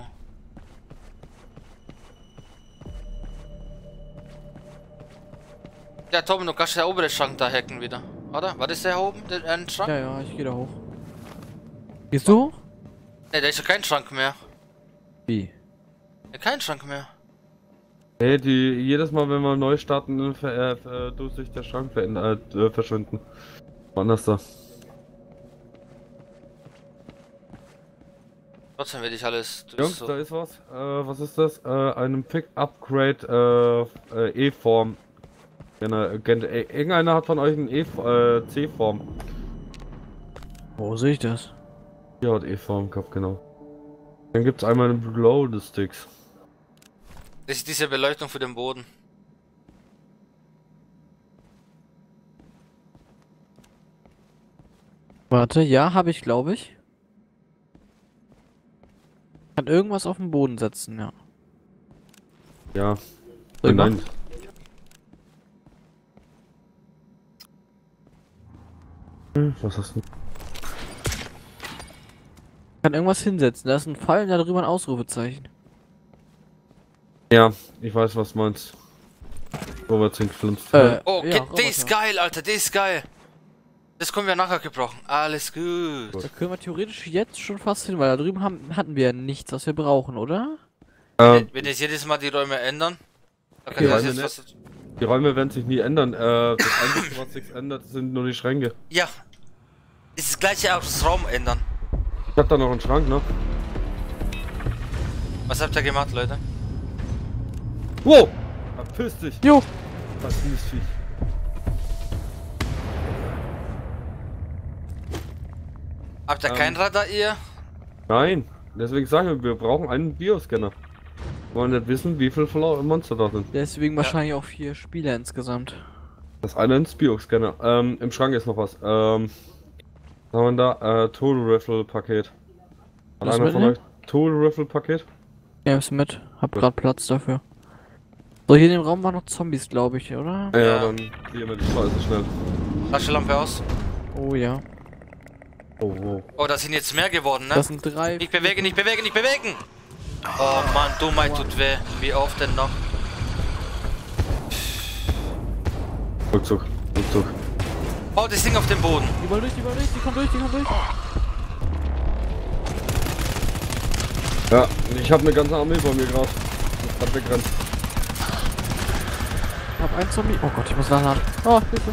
Ja, Tom, du kannst den oberen Schrank da hacken wieder, oder? War das der oben, der ein Schrank? Ja, ja, ich gehe da hoch. Gehst du hoch? Ne, da ist ja kein Schrank mehr. Wie? Ja, kein Schrank mehr. Hey, die, jedes Mal, wenn wir neu starten, ver, äh, äh, tut sich der Schrank verändert, äh, verschwinden. Wann ist das? Trotzdem werde ich alles durch Jungs, so. da ist was. Äh, was ist das? Äh, einem Pick-Upgrade, äh, äh, E-Form. Genau, kennt- äh, irgendeiner hat von euch einen E, äh, C-Form. Wo sehe ich das? Hier hat E-Form gehabt, genau. Dann gibt's einmal einen Blow the Sticks. Das ist diese Beleuchtung für den Boden. Warte, ja, habe ich, glaube ich. Kann irgendwas auf den Boden setzen, ja. Ja. Soll ich Nein. machen? Hm, was hast du? Kann irgendwas hinsetzen. Da ist ein Pfeil und da drüber ein Ausrufezeichen. Ja, ich weiß, was du meinst. Vorwärts hingeflinzt. Äh, Oh, ja, geht, Roboter. der ist geil, Alter, der ist geil. Das können wir nachher gebrauchen. Alles gut. Gut. Da können wir theoretisch jetzt schon fast hin, weil da drüben haben, hatten wir ja nichts, was wir brauchen, oder? Ähm, Wenn, wenn jetzt jedes Mal die Räume ändern, dann kann Die das Räume jetzt nicht. was. die Räume werden sich nie ändern. Äh, das Einzige, was sich ändert, sind nur die Schränke. Ja. Ist das gleiche auch das Raum ändern. Ich hab da noch einen Schrank, ne? Was habt ihr gemacht, Leute? Wow! Verpiss dich! Jo! Das ist nicht viel. Habt ihr Ähm. kein Radar, ihr? Nein, deswegen sagen wir, wir brauchen einen Bioscanner. Wir wollen nicht wissen, wie viele Verlau- Monster da sind. Deswegen wahrscheinlich auch vier Spieler insgesamt. Das eine ist Bioscanner. Ähm, im Schrank ist noch was. Ähm, was haben wir da? Äh, Tool Raffle Paket. Hat Was einer von euch mitnehmen? Tool Raffle Paket? Ja, ist mit. Hab Gut. grad Platz dafür. So, hier in dem Raum waren noch Zombies, glaube ich, oder? Ja, Ja. dann gehen wir die Scheiße schnell. Taschenlampe aus. Oh ja. Oh, oh. Oh, da sind jetzt mehr geworden, ne? Das sind drei. Nicht bewegen, nicht bewegen, nicht bewegen! Oh Mann, Dummheit tut weh. Wie oft denn noch? Rückzug, Rückzug. Oh, das Ding auf dem Boden. Die wollen durch, die wollen durch, die kommen durch, die kommen durch. Ja, ich habe eine ganze Armee bei mir gerade. Ist grad wegrennt. noch ein Zombie. Oh Gott, ich muss nachladen. Oh, Hilfe.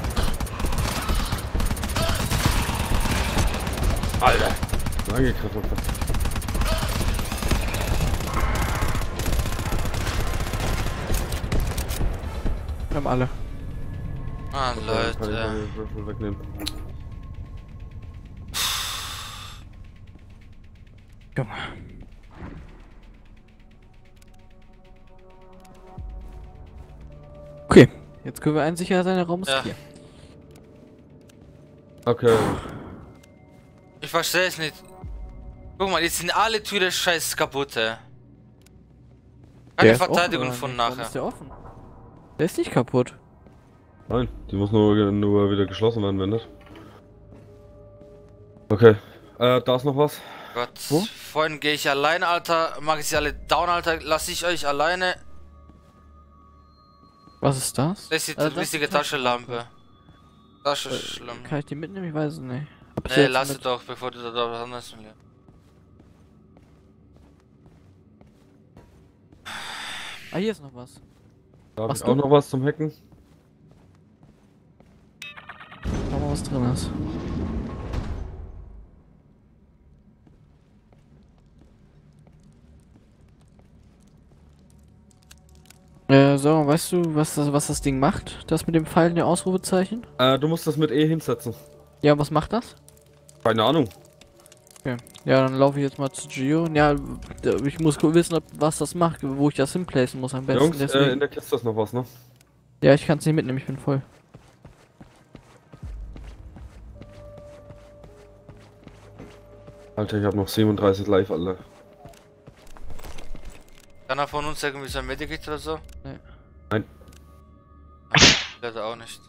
Alter. Angegriffen. Wir haben alle. Ah, Kann ich Leute. meine Würfel wegnehmen. Junge. Okay, jetzt können wir einen sicher sein, der Raum ist Ja. hier. Okay. Ich verstehe es nicht. Guck mal, jetzt sind alle Türen scheiß kaputt, ey. Der Keine ist offen, Verteidigung oder von nicht? Warum nachher. ist der offen? Der ist nicht kaputt. Nein, die muss nur, nur wieder geschlossen werden, wenn nicht. Okay. Äh, da ist noch was. Gott, Wo? vorhin gehe ich alleine, Alter. Mag ich sie alle down, Alter. Lass ich euch alleine. Was ist das? Das ist die Also das riesige ist Taschenlampe. Taschenlampe. Taschenlampe. Kann ich die mitnehmen? Ich weiß es nicht. Hab ich Nee, jetzt lass mit- es doch, bevor du da da anders willst. Ah, hier ist noch was. Da habe Machst ich auch du? noch was zum Hacken. Schau mal, was drin ist. Äh, so, weißt du, was das, was das Ding macht? Das mit dem Pfeil und dem Ausrufezeichen? Äh, du musst das mit E hinsetzen. Ja, was macht das? Keine Ahnung. Okay. Ja, dann laufe ich jetzt mal zu Gio. Ja, d- ich muss gu- wissen, ob, was das macht, wo ich das hinplacen muss am besten. Jungs, äh, Deswegen. in der Kiste ist noch was, ne? Ja, ich kann es nicht mitnehmen, ich bin voll. Alter, ich habe noch siebenunddreißig live, Alter. Keiner von uns irgendwie so ein Medikit oder so? Nee. Nein. Leider auch nicht.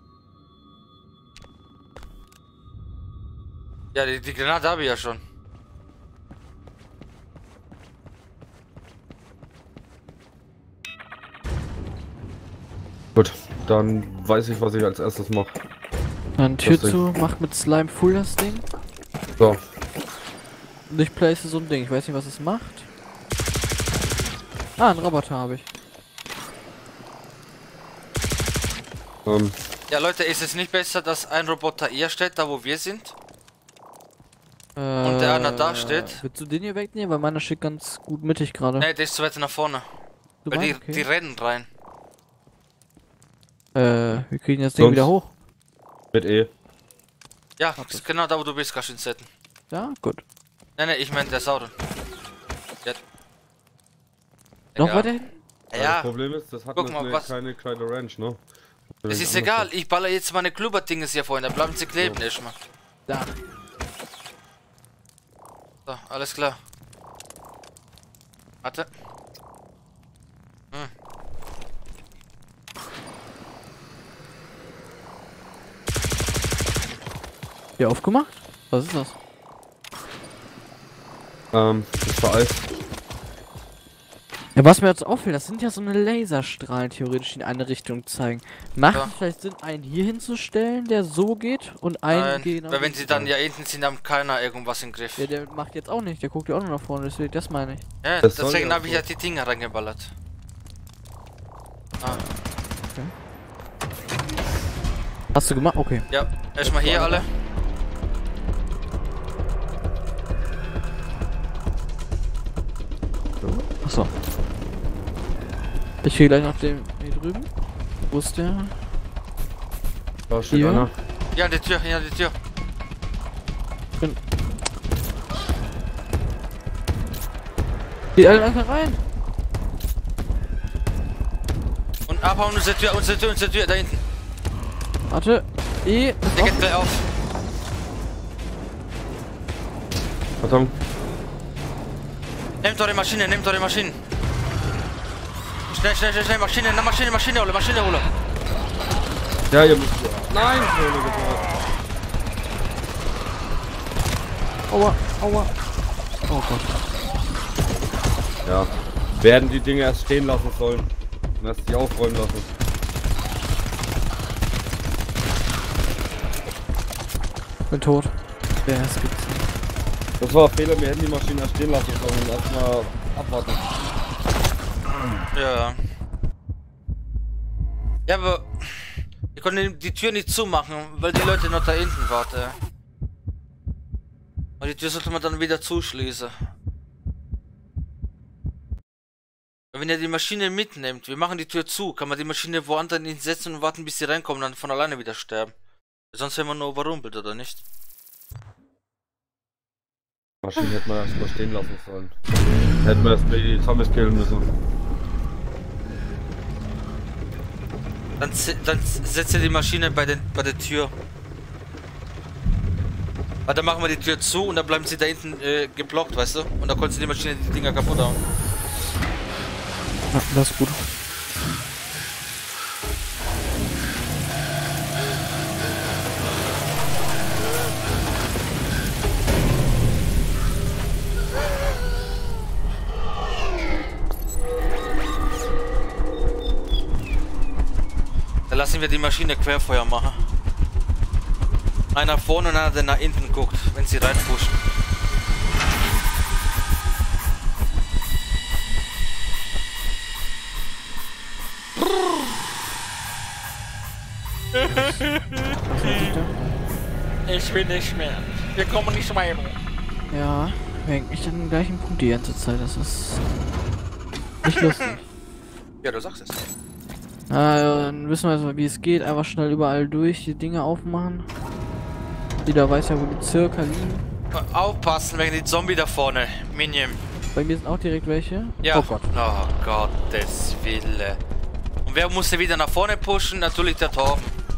Ja, die, die Granate habe ich ja schon. Gut, dann weiß ich, was ich als erstes mache. Dann Tür Das zu, mach mit Slime full das Ding. So, Und ich place so ein Ding. Ich weiß nicht, was es macht. Ah, einen Roboter habe ich. ähm, Ja, Leute, ist es nicht besser, dass ein Roboter eher steht, da wo wir sind? Und der andere da steht? Willst du den hier wegnehmen? Weil meiner steht ganz gut mittig gerade. Ne, der ist zu weit nach vorne. Du Weil die, meinst? Okay. die rennen rein. Äh, wir kriegen das Ding Sonst- wieder hoch. mit E. Ja, Hab das. genau da wo du bist, kannst du ihn setzen. Ja, gut. Ne, ne, ich meine der Sauren. Ja. Noch Egal. weiter hinten? Das Ja, Problem ist, das hat Guck eine, mal, was- keine kleine Ranch, ne? es ist egal. Ich baller jetzt meine Klubber-Dinges hier vorhin, da bleiben sie kleben erstmal. Da. So, alles klar. Warte. Hm. Hier aufgemacht? Was ist das? Ähm, das war Eis. Ja, was mir jetzt auffällt, das sind ja so eine Laserstrahlen theoretisch die in eine Richtung zeigen. Macht Ja. es vielleicht Sinn, einen hier hinzustellen, der so geht und einen Nein, gehen. weil wenn sie dann ja hinten sind, haben keiner irgendwas im Griff. Ja, der macht jetzt auch nicht, der guckt ja auch nur nach vorne, deswegen, das meine ich. Ja, Das soll deswegen ja habe ich so. ja die Dinger reingeballert. Ah, Hast du gemacht? Okay. ja, erstmal hier alle. Achso. Ich gehe gleich nach dem hier drüben. Wo ist der? Da steht Hier? einer. Ja, an die Tür, hier an die Tür. Geht alle einfach rein. Und abhauen, unsere Tür, unsere Tür, unsere Tür, da hinten. Warte. E. Ist Der geht offen. gleich auf. Verdammt. Nehmt eure Maschine, nehmt eure Maschinen. Schnell, schnell, schnell, schnell, Maschine, na Maschine, Maschine hole, Maschine hole. Ja, ihr müsst. Nein! Schöne gebracht. Aua, aua. Oh Gott. Ja. Werden die Dinge erst stehen lassen sollen. Und erst die aufräumen lassen. Bin tot. Wer es gibt's nicht. Das war ein Fehler, wir hätten die Maschine erst stehen lassen sollen und erstmal abwarten. Ja, Ja, aber wir konnten die Tür nicht zumachen, weil die Leute noch da hinten warten. Und die Tür sollte man dann wieder zuschließen. Wenn ihr die Maschine mitnimmt, wir machen die Tür zu, kann man die Maschine woanders hinsetzen und warten, bis sie reinkommen und dann von alleine wieder sterben. Sonst wären wir nur überrumpelt, oder nicht? Maschine hätten wir erst mal stehen lassen sollen. Hätten wir erst mal die Zombies killen müssen. Dann, dann setzt ihr die Maschine bei, den, bei der Tür. Weil dann machen wir die Tür zu und dann bleiben sie da hinten äh, geblockt, weißt du? Und dann konntest du die Maschine die Dinger kaputt hauen. Ja, das ist gut. Dann lassen wir die Maschine Querfeuer machen. Einer vorne und einer, der nach hinten guckt, wenn sie reinpushen. Ich will nicht mehr. Wir kommen nicht weiter. Ja, wir hängen nicht an den gleichen Punkt die ganze Zeit. Das ist nicht lustig. Ja, du sagst es. Na, dann wissen wir also, wie es geht. Einfach schnell überall durch, die Dinge aufmachen. Jeder weiß ja, wo die Zirka liegen. Aufpassen wegen die Zombie da vorne. Minion. Bei mir sind auch direkt welche. Ja. Oh Gott. Oh Gottes Wille. Und wer musste wieder nach vorne pushen? Natürlich der Torben.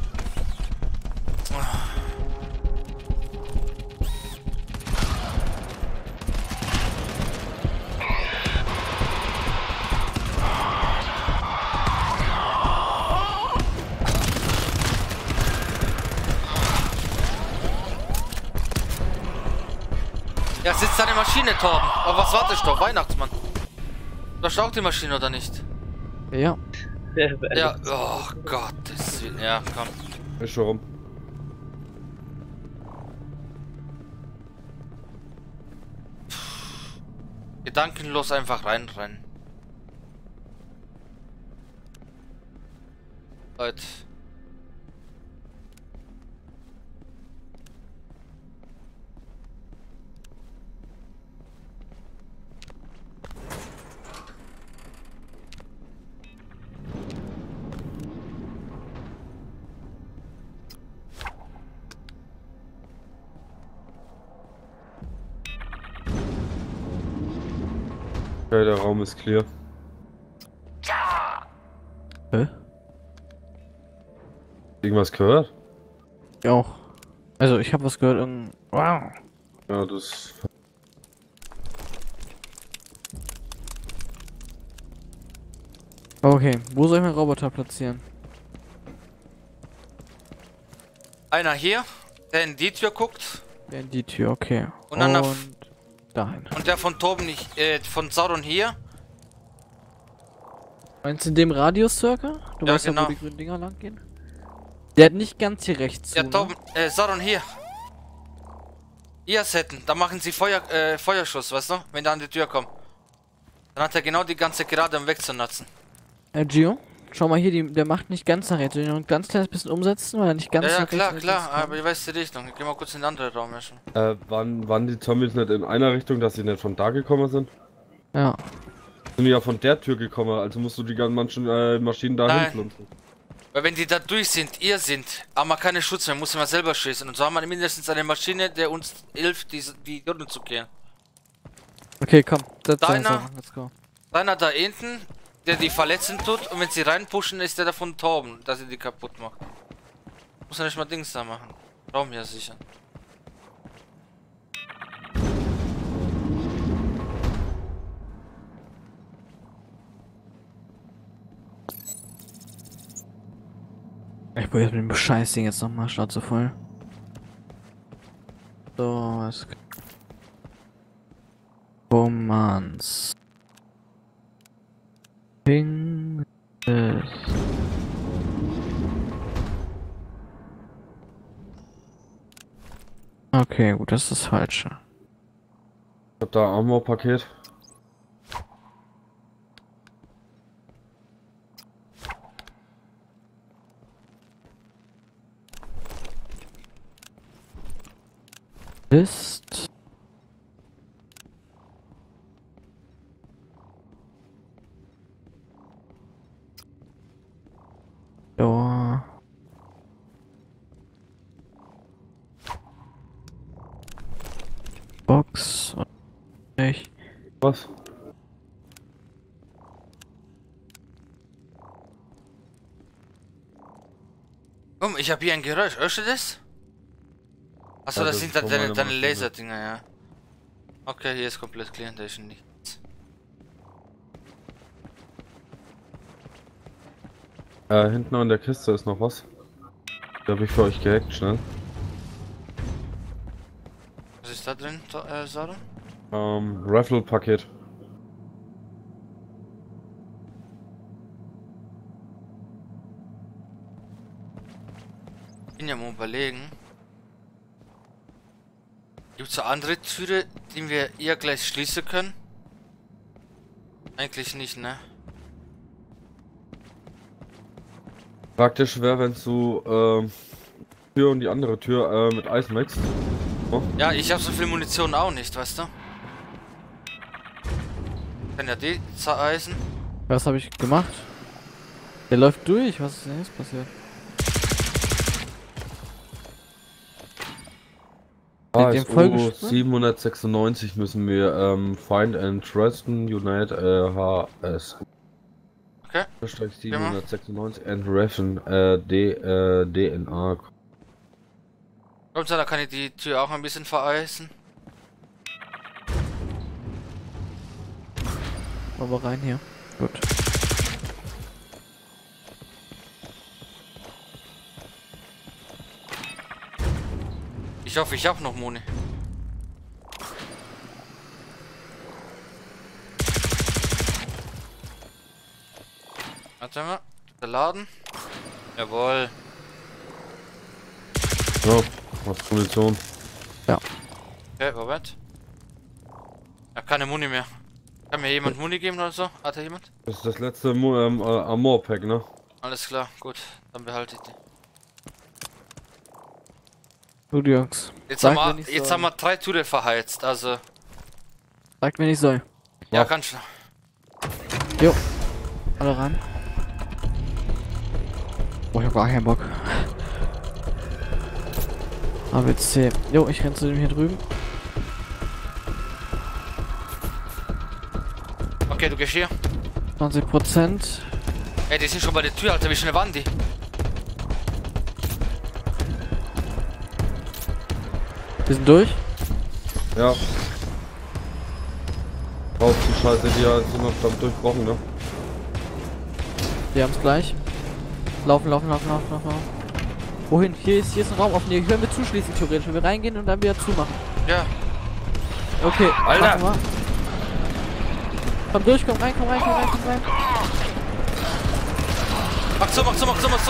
Ja, sitzt da eine Maschine, Torben. Aber was wartest du? Weihnachtsmann. Du hast auch die Maschine, oder nicht? Ja. Ja, oh Gottes Willen. Ja, komm. Ist schon rum. Gedankenlos einfach reinrennen. Leute. Okay, der Raum ist clear. Hä? Irgendwas gehört? Ich auch. Also, ich habe was gehört. Irgend... Wow. Ja, das. Okay, wo soll ich meinen Roboter platzieren? Einer hier, der in die Tür guckt. Ja, in die Tür, okay. Und dann nach- dahin. Und der von Torben nicht, äh, von Sauron hier. Meinst du in dem Radius circa? Du Ja, weißt ja, genau. wo die grünen Dinger lang gehen? Der hat nicht ganz hier rechts zu, Ja, ne? Torben, äh, Sauron hier. Hier setzen, da machen sie Feuer, äh, Feuerschuss, weißt du? Wenn der an die Tür kommt. Dann hat er genau die ganze Gerade, um wegzunatzen. Äh, Gio? Schau mal hier, die, der macht nicht ganz nach rechts. Soll ich noch ein ganz kleines bisschen umsetzen, weil er nicht ganz Ja, ja, nach klar, rechts klar, umsetzen kann? aber ich weiß die Richtung. Ich geh mal kurz in den anderen Raum ja schon. Äh, waren, waren die Zombies nicht in einer Richtung, dass sie nicht von da gekommen sind? Ja. Sind ja von der Tür gekommen, also musst du die ganzen manchen, äh, Maschinen dahin Nein. pflanzen. Weil wenn die da durch sind, ihr sind, haben wir keine Schutz mehr, muss man selber schießen. Und so haben wir mindestens eine Maschine, der uns hilft, diese, die Runde zu kehren. Okay, komm. Setz Deiner? deine Sachen, let's go. Einer da hinten, der die verletzen tut, und wenn sie reinpushen, ist der davon Torben, dass sie die kaputt macht. Muss ja nicht mal Dings da machen. Raum hier sichern. Ich probiere mit dem Scheißding jetzt nochmal Schnauze voll. So, was. Romans. Ping. ist- Okay, gut, das ist das Falsche. Ich hab da Armor-Paket. Ist. Ja. Box und nicht. Was? Komm, ich habe hier ein Geräusch. Hörst du das? Achso, Ja, das das sind ist dann von deine, meiner deine Maschine. Laserdinger, ja. Okay, hier ist komplett clear, da ist nichts. Äh, hinten an der Kiste ist noch was. Da habe ich für euch gehackt, schnell. Was ist da drin, äh, Sarah? Ähm, Raffle-Paket. Ich bin ja mal überlegen. Gibt es eine andere Türe, die wir eher gleich schließen können? Eigentlich nicht, ne? Praktisch wäre, wenn du ähm, Tür und die andere Tür äh, mit Eis mixt. Oh. Ja, ich habe so viel Munition auch nicht, weißt du? Ich kann ja die zereisen. Was habe ich gemacht? Der läuft durch. Was ist denn jetzt passiert? Ah, Den ist vollgespritzt? siebenhundertsechsundneunzig müssen wir ähm, Find and Dresden Unite äh, H S. Okay. Hashtag siebenhundertsechsundneunzig and Raffen äh, D, äh, D N A. Kommt da kann ich die Tür auch ein bisschen vereisen. Aber rein hier. Gut. Ich hoffe, ich habe noch Muni. Warte mal. Der Laden. Jawohl. Ja, was Munition. Okay, Moment. Ich hab keine Muni mehr. Kann mir jemand Muni geben oder so? Hat er jemand? Das ist das letzte Mu ähm, äh, Armor-Pack, ne? Alles klar, gut. Dann behalte ich die. Gut, Jungs. Jetzt, Sag, haben, wenn wir, ich jetzt soll. haben wir drei Türe verheizt, also. Sagt, wenn ich soll. Ja, Ja. ganz schnell. Jo. Alle ran. Boah, ich hab gar keinen Bock. A B C. Jo, ich renn zu dem hier drüben. Okay, du gehst hier. zwanzig Prozent. Ey, die sind schon bei der Tür, Alter. Wie schnell waren die? Wir sind durch. Ja. Auf die Scheiße, die ja sind noch verdammt durchbrochen, ne? Wir haben's gleich. Laufen, laufen, laufen, laufen, laufen. laufen. Wohin? Hier ist, hier ist ein Raum offen. Hier können wir zuschließen, theoretisch. Wenn wir reingehen und dann wieder zumachen. Ja. Okay, Alter. machen wir. Komm durch, komm rein, komm rein, komm rein, komm rein. Mach zu, mach zu, mach zu, mach zu.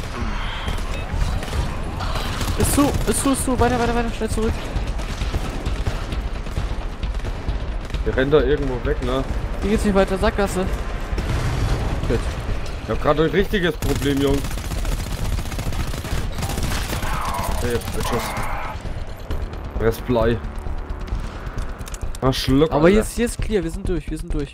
Ist zu, ist zu, ist zu. Weiter, weiter, weiter. Schnell zurück. Wir rennen da irgendwo weg, ne? Hier geht's nicht weiter. Sackgasse. Gut. Ich hab gerade ein richtiges Problem, Jungs. Hey, Bitches. Restblei. Ah, Schluck. Aber Alter. hier ist, hier ist clear. Wir sind durch, wir sind durch.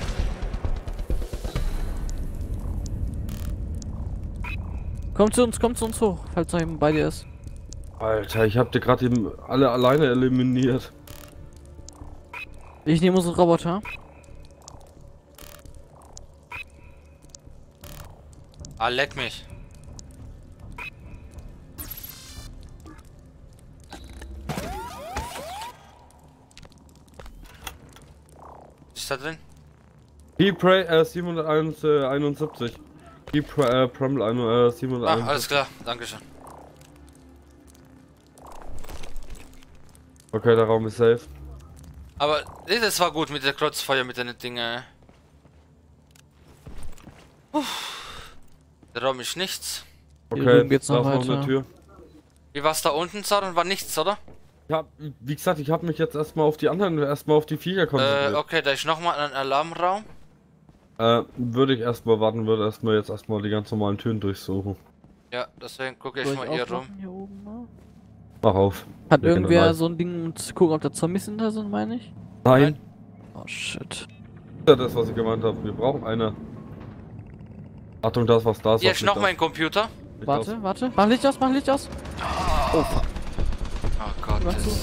Komm zu uns, komm zu uns hoch, falls noch jemand bei dir ist. Alter, ich hab die gerade eben alle alleine eliminiert. Ich nehme unsere Roboter. Ah, leck mich. Was ist da drin? Keep Prey äh, siebenhunderteinundsiebzig. Keep Prey äh, Promel äh, Ah, alles siebenhunderteinundsiebzig. klar. Dankeschön. Okay, der Raum ist safe. Aber nee, das war gut mit der Kreuzfeuer, mit den Dingen. Uff. Der Raum ist nichts. Hier Okay, drüben geht's da noch ist noch eine weiter. Tür. Wie war's da unten, Sarah? War nichts, oder? Ich hab, wie gesagt, ich habe mich jetzt erstmal auf die anderen, erstmal auf die Viecher Äh, konzentriert. okay, da ist nochmal ein Alarmraum. Äh, würde ich erstmal warten, würde erstmal jetzt erstmal die ganz normalen Türen durchsuchen. Ja, deswegen gucke ich Soll mal ich hier aufmachen rum. hier oben, ne? Mach auf. Hat Wir gehen irgendwer rein. so ein Ding, um zu gucken, ob da Zombies hinter sind, meine ich? Nein. Oh shit. Das ist das, was ich gemeint habe. Wir brauchen eine. Achtung, das was da ist. Hier was ist Licht noch mein aus- Computer. Licht Warte, aus. warte. Mach Licht aus, mach Licht aus. Oh fuck. Oh Gott, Was das so?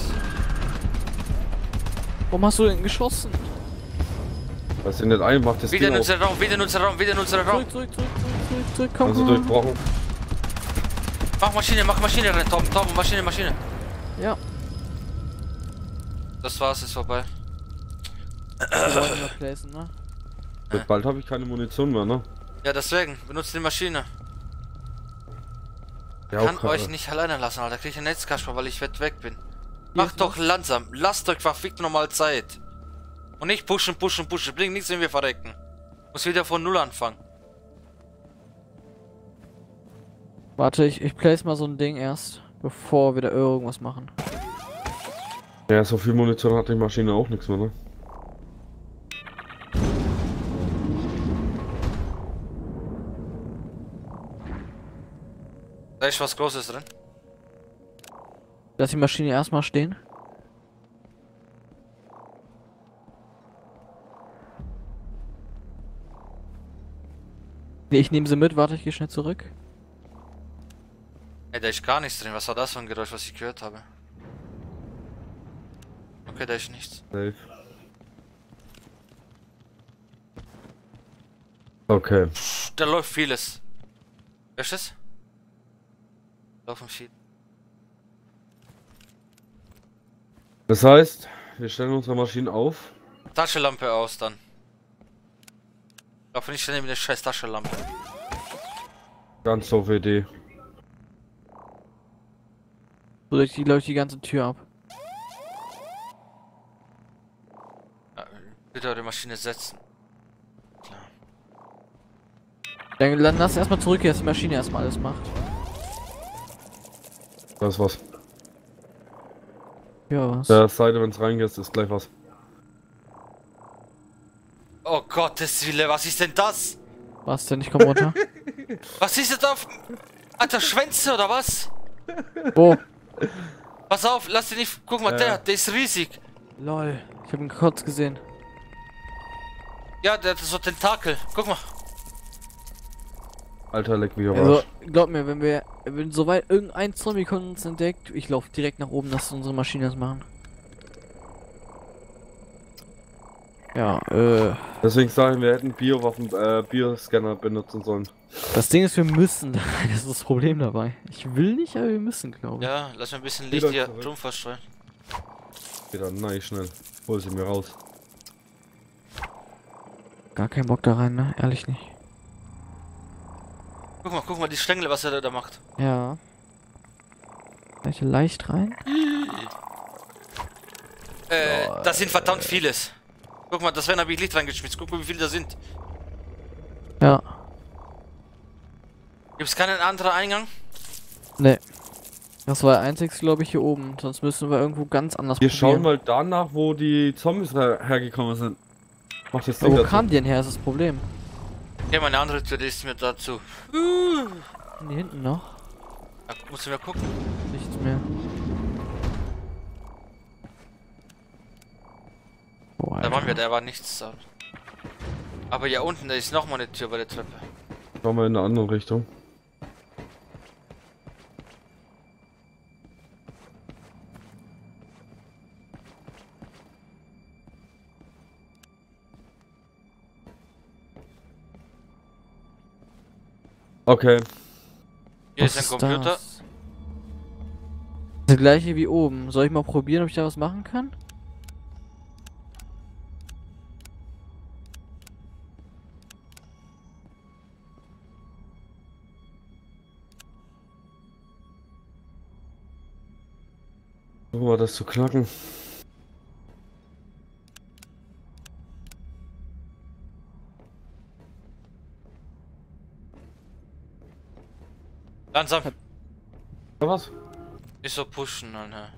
Warum hast du denn geschossen? Was sind nicht ein? Macht das Wieder Ding in auf. unseren Raum, wieder in unseren Raum, wieder in unseren Raum. Zurück, zurück, zurück, zurück, zurück, zurück. Komm, Also komm, komm. durchbrochen. Mach Maschine, mach Maschine rein, Tom, Tom, Maschine, Maschine. Ja. Das war's, ist vorbei. Wir wollen noch placen, ne? Bald habe ich keine Munition mehr, ne? Ja, deswegen, benutzt die Maschine. Ja, Kann okay. euch nicht alleine lassen, Alter. Krieg ich einen Netzkasper, weil ich weit weg bin. Hier Macht ist doch langsam. Lasst euch verfickt nochmal Zeit. Und nicht pushen, pushen, pushen. Bringt nichts, wenn wir verrecken. Muss wieder von Null anfangen. Warte, ich, ich place mal so ein Ding erst, bevor wir da irgendwas machen. Ja, so viel Munition hat die Maschine auch nichts mehr, ne? Da ist was Großes drin. Lass die Maschine erstmal stehen. Nee, ich nehme sie mit, warte, ich gehe schnell zurück. Ey, da ist gar nichts drin. Was war das für ein Geräusch, was ich gehört habe? Okay, da ist nichts. Safe. Okay. Pff, da läuft vieles. Hörst du es? Laufen viel. Das heißt, wir stellen unsere Maschinen auf. Taschenlampe aus dann. Lauf nicht schnell mit der scheiß Taschenlampe. Ganz doofe Idee. So durch die, glaube ich, die ganze Tür ab. Ja, bitte eure Maschine setzen. Klar. Dann, dann lass erstmal zurück, dass die Maschine erstmal alles macht. Das ist was. Ja, was? Der Seite, wenn es reingeht, ist gleich was. Oh Gottes Wille, was ist denn das? Was denn? Ich komm runter. Was ist das auf? Alter, Schwänze oder was? Wo? Pass auf, lass den nicht. Guck mal, Ja. der, der ist riesig. Lol. Ich hab ihn kurz gesehen. Ja, der hat so Tentakel. Guck mal. Alter, leck mich aber. Also, Arsch. glaub mir, wenn wir, wenn soweit irgendein Zombie kommt uns entdeckt, ich lauf direkt nach oben, dass unsere Maschinen das machen. Ja, äh, Deswegen sagen wir, hätten Biowaffen, äh, Bioscanner benutzen sollen. das Ding ist, wir müssen. Das ist das Problem dabei. Ich will nicht, aber wir müssen, glaube ich. Ja, lass mir ein bisschen Wieder Licht hier zurück. rum verstreuen. Wieder, nein, schnell. Hol sie mir raus. Gar keinen Bock da rein, ne? Ehrlich nicht. Guck mal, guck mal, die Stängel, was er da macht. Ja. Vielleicht leicht rein? Äh, das sind verdammt vieles. Guck mal, das werden habe ich Licht reingeschmissen. Guck mal, wie viele da sind. Ja. Gibt es keinen anderen Eingang? Ne. Das war der einzigste, glaube ich, hier oben. Sonst müssen wir irgendwo ganz anders Wir probieren. schauen mal danach, wo die Zombies her hergekommen sind. Mach das Ding Aber wo dazu. kamen die denn her, ist das Problem. Ja, meine andere Tür, die ist mir dazu. Sind die hinten noch? Da müssen wir gucken. Nichts mehr. Boah, Da waren wir, Alter. da war nichts. da. Aber hier unten, da ist noch mal eine Tür bei der Treppe. Schauen wir in eine andere Richtung. Okay. Hier Was ist ein Computer. Das? Das gleiche wie oben. Soll ich mal probieren, ob ich da was machen kann? Versuchen wir das zu knacken. Langsam. Ja, was? Nicht so pushen, Alter.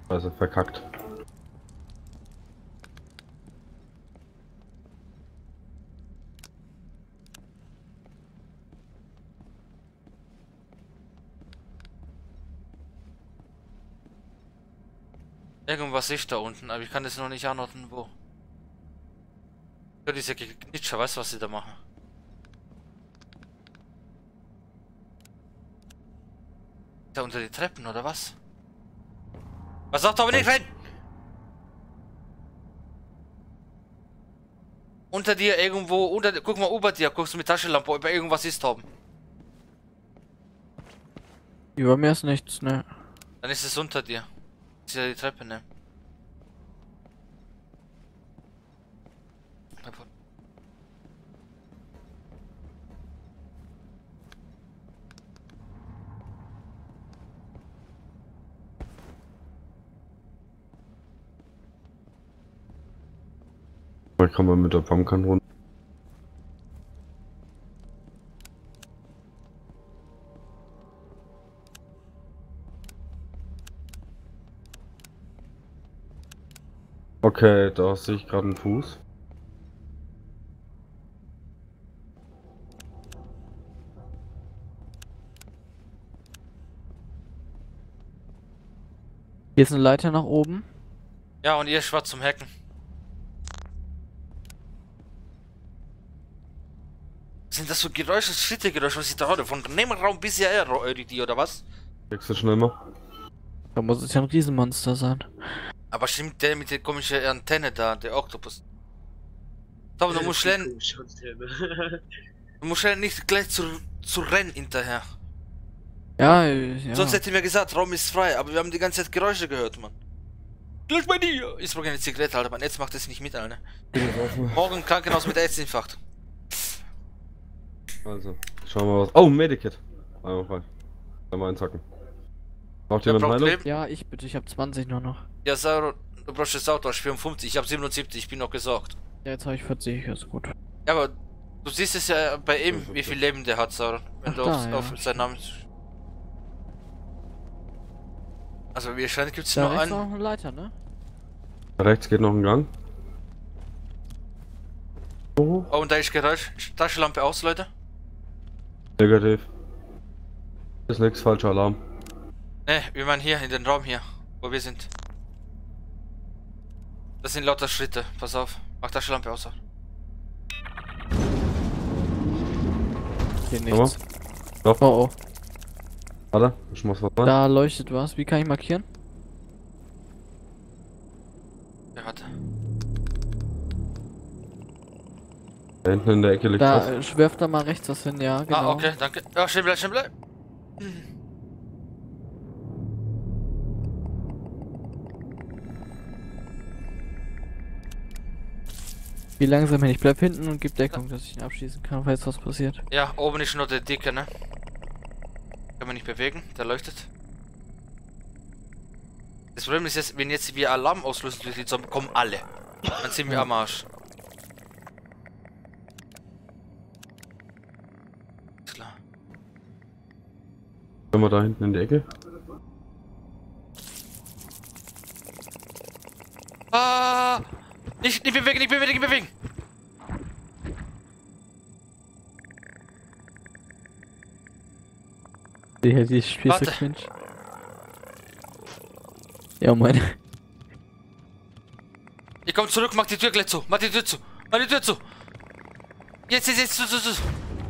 Also verkackt. Irgendwas ist da unten, aber ich kann das noch nicht anordnen, wo. Ja, diese Knitscher, weißt du, was sie da machen? Da unter die Treppen, oder was? Was sagt aber nicht rein? Unter dir irgendwo, unter guck mal über dir, guckst du mit Taschenlampe, ob irgendwas ist oben. Über mir ist nichts, ne? Dann ist es unter dir. Ist ja die Treppe, ne? Da kann man mit der Pumpgun runter. Okay, da sehe ich gerade einen Fuß. Hier ist eine Leiter nach oben. Ja, und ihr schwarz zum Hacken. Sind das so Geräusche, Schritte-Geräusche, was ich da höre? Von Nebenraum bis hierher, die oder was? Kriegst du schnell mal? Da muss es ja ein Riesenmonster sein. Aber stimmt der mit der komischen Antenne da, der Oktopus? Tom, du musst lernen, du musst lernen, nicht gleich zu, zu rennen hinterher. Ja, ja. Sonst hätte ich mir gesagt, Raum ist frei, aber wir haben die ganze Zeit Geräusche gehört, Mann. Gleich bei dir! Ich brauche eine Zigarette, Alter, mein Netz macht das nicht mit, Alter. Morgen Krankenhaus mit Herzinfarkt. Also, schauen wir mal was. Oh, Medikit. Einmal frei. Einmal einzacken. Braucht Ja, jemand braucht Heilung? Leben? Ja, ich bitte, ich habe zwanzig nur noch. Ja, Sauro, du brauchst das Auto, ich vierundfünfzig, ich habe siebenundsiebzig, ich bin noch gesorgt. Ja, jetzt habe ich vierzig, ist gut. Ja, aber du siehst es ja bei ihm, wie viel Leben der hat, Sauro. Wenn Ach, du da, auf, ja. auf seinen Namen... Also, wie erscheint, gibt es Da nur rechts einen... war noch eine Leiter, ne? Rechts geht noch ein Gang. Oh, Oh, und da ist Geräusch. Taschenlampe aus, Leute. negativ. Ist nix, falscher Alarm. Ne, wir meinen hier, in den Raum hier, wo wir sind. Das sind lauter Schritte, pass auf. Mach Taschenlampe aus. Hier Aber, nichts. doch, Oh oh. warte, ich muss was rein. Da leuchtet was. Wie kann ich markieren? Ja, warte. Da hinten in der Ecke liegt Da was. äh, schwerft da mal rechts was hin, ja, genau. Ah, okay, danke. Ja, stehen bleib, stehen bleib. Wie langsam hin. Ich bleib hinten und gib Deckung, dass ich ihn abschießen kann, falls was passiert. Ja, oben ist nur der Dicke, ne? Kann man nicht bewegen, der leuchtet. Das Problem ist jetzt, wenn jetzt wir Alarm auslösen durch die Zombie, kommen alle. Dann sind wir am Arsch. Ist klar. Können wir da hinten in die Ecke? Ah! Nicht, nicht bewegen, nicht bewegen, nicht bewegen! Die hätte die Spieße Warte. cringe. Ja, meine. Ich komm zurück, mach die Tür gleich zu. Mach die Tür zu. Mach die Tür zu. Jetzt, jetzt, jetzt, zu, zu, zu.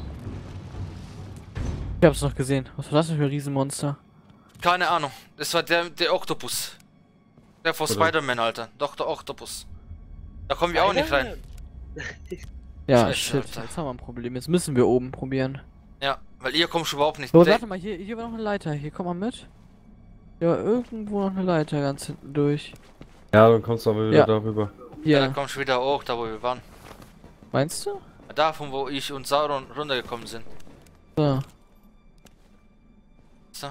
Ich hab's noch gesehen. Was war das denn für ein Riesenmonster? Keine Ahnung. Das war der, der Oktopus. Der von Oder? Spider-Man, Alter. Doktor Oktopus. Da kommen wir auch nicht rein. Ja, Scheiße, shit. Alter. Jetzt haben wir ein Problem. Jetzt müssen wir oben probieren. Ja, weil ihr kommt schon überhaupt nicht. So, Der- warte mal. Hier, hier war noch eine Leiter. Hier, komm mal mit. Ja, irgendwo noch eine Leiter ganz hinten durch. Ja, dann kommst du aber wieder Ja. darüber. Ja, Hier. da kommst du wieder hoch, da wo wir waren. Meinst du? Da, von wo ich und Sauron runtergekommen sind. So. So.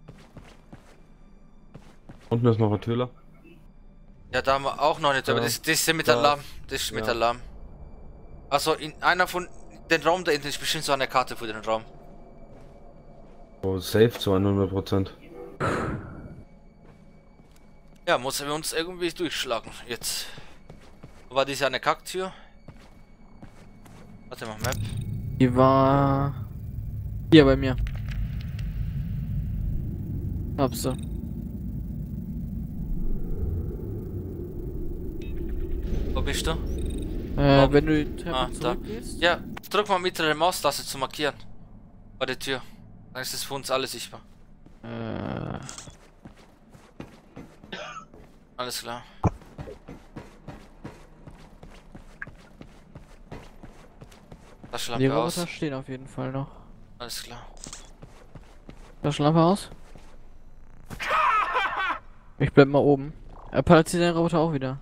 Unten ist noch ein Töler. Ja, da haben wir auch noch nicht, aber Ja. das, das ist ja mit Da. Alarm. Das ist mit Ja. Alarm. Also, in einer von den Raum da hinten ist bestimmt so eine Karte für den Raum. Oh, safe zu hundert Prozent. Ja, muss wir uns irgendwie durchschlagen. Jetzt. Wo war diese eine Kacktür? Warte mal, Map. Die war hier bei mir. Hab sie. Wo bist du? Äh, Oh. wenn du die Treppe Ah, da. zurückgehst. Ja, drück mal mittlere Maustaste zu markieren. Bei der Tür. Dann ist es für uns alle sichtbar. Äh, Alles klar. die Taschenlampe aus. Roboter stehen auf jeden Fall noch. Alles klar. Taschenlampe aus. Ich bleib mal oben. Er platziert den Roboter auch wieder.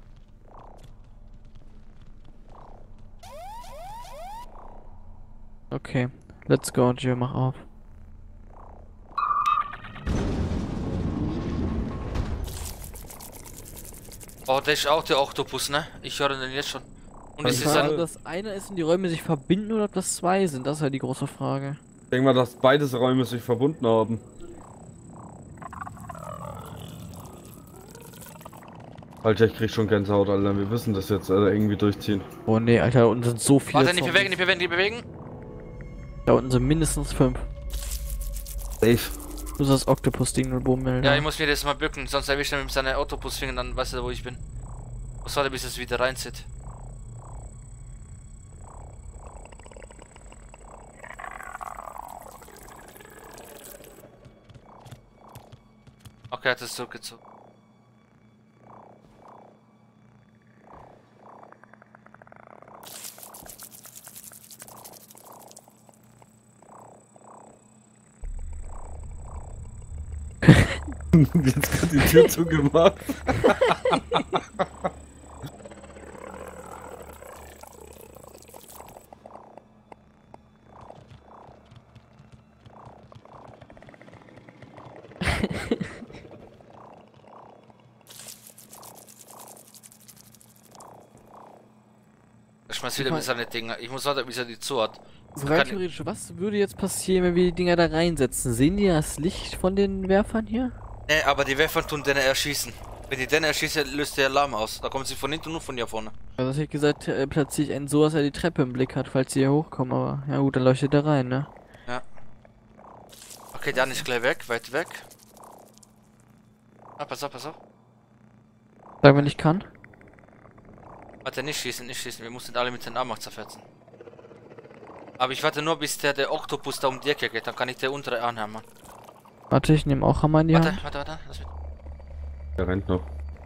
Okay, let's go, Gio, mach auf. Oh, das ist auch der Oktopus, ne? Ich höre den jetzt schon. Und es Ich ist weiß ein. nicht. Ob das eine ist und die Räume sich verbinden oder ob das zwei sind, das ist ja die große Frage. Ich denke mal, dass beides Räume sich verbunden haben. Alter, ich krieg schon Gänsehaut, Alter. Wir wissen das jetzt, Alter, irgendwie durchziehen. Oh nee, Alter, da unten sind so viele. Warte, nicht Zombies. bewegen, nicht bewegen, nicht bewegen. Da unten sind mindestens fünf. Safe. Du sollst das Oktopus-Ding nur bummeln. Ja, ich muss mir das mal bücken, sonst erwischt er mich mit seinen Oktopusfingern, dann weiß er, wo ich bin. Was soll er, bis es wieder reinzieht? Okay, er hat es zurückgezogen. Jetzt hat die Tür zugemacht. Er schmeißt wieder mit seinen Dinger. Ich muss warten, bis er die zu hat. So Kann- rein theoretisch, was würde jetzt passieren, wenn wir die Dinger da reinsetzen? Sehen die das Licht von den Werfern hier? Ne, aber die Werfer tun den erschießen. Wenn die den erschießen, löst der Alarm aus. Da kommen sie von hinten und von hier vorne. Also das hätte ich gesagt, äh, platziere ich einen so, dass er die Treppe im Blick hat, falls sie hier hochkommen, aber ja gut, dann leuchtet er rein, ne? Okay, der ist gleich weg, weit weg. Ah, pass auf, pass auf. Sag, wenn ich kann. Warte, nicht schießen, nicht schießen. Wir müssen alle mit den Armen zerfetzen. Aber ich warte nur, bis der, der Oktopus da um die Ecke geht. Dann kann ich der untere anhämmern. Warte, ich nehme auch Hammer in die Warte, Hand. warte, warte. Lass mich. Der rennt noch.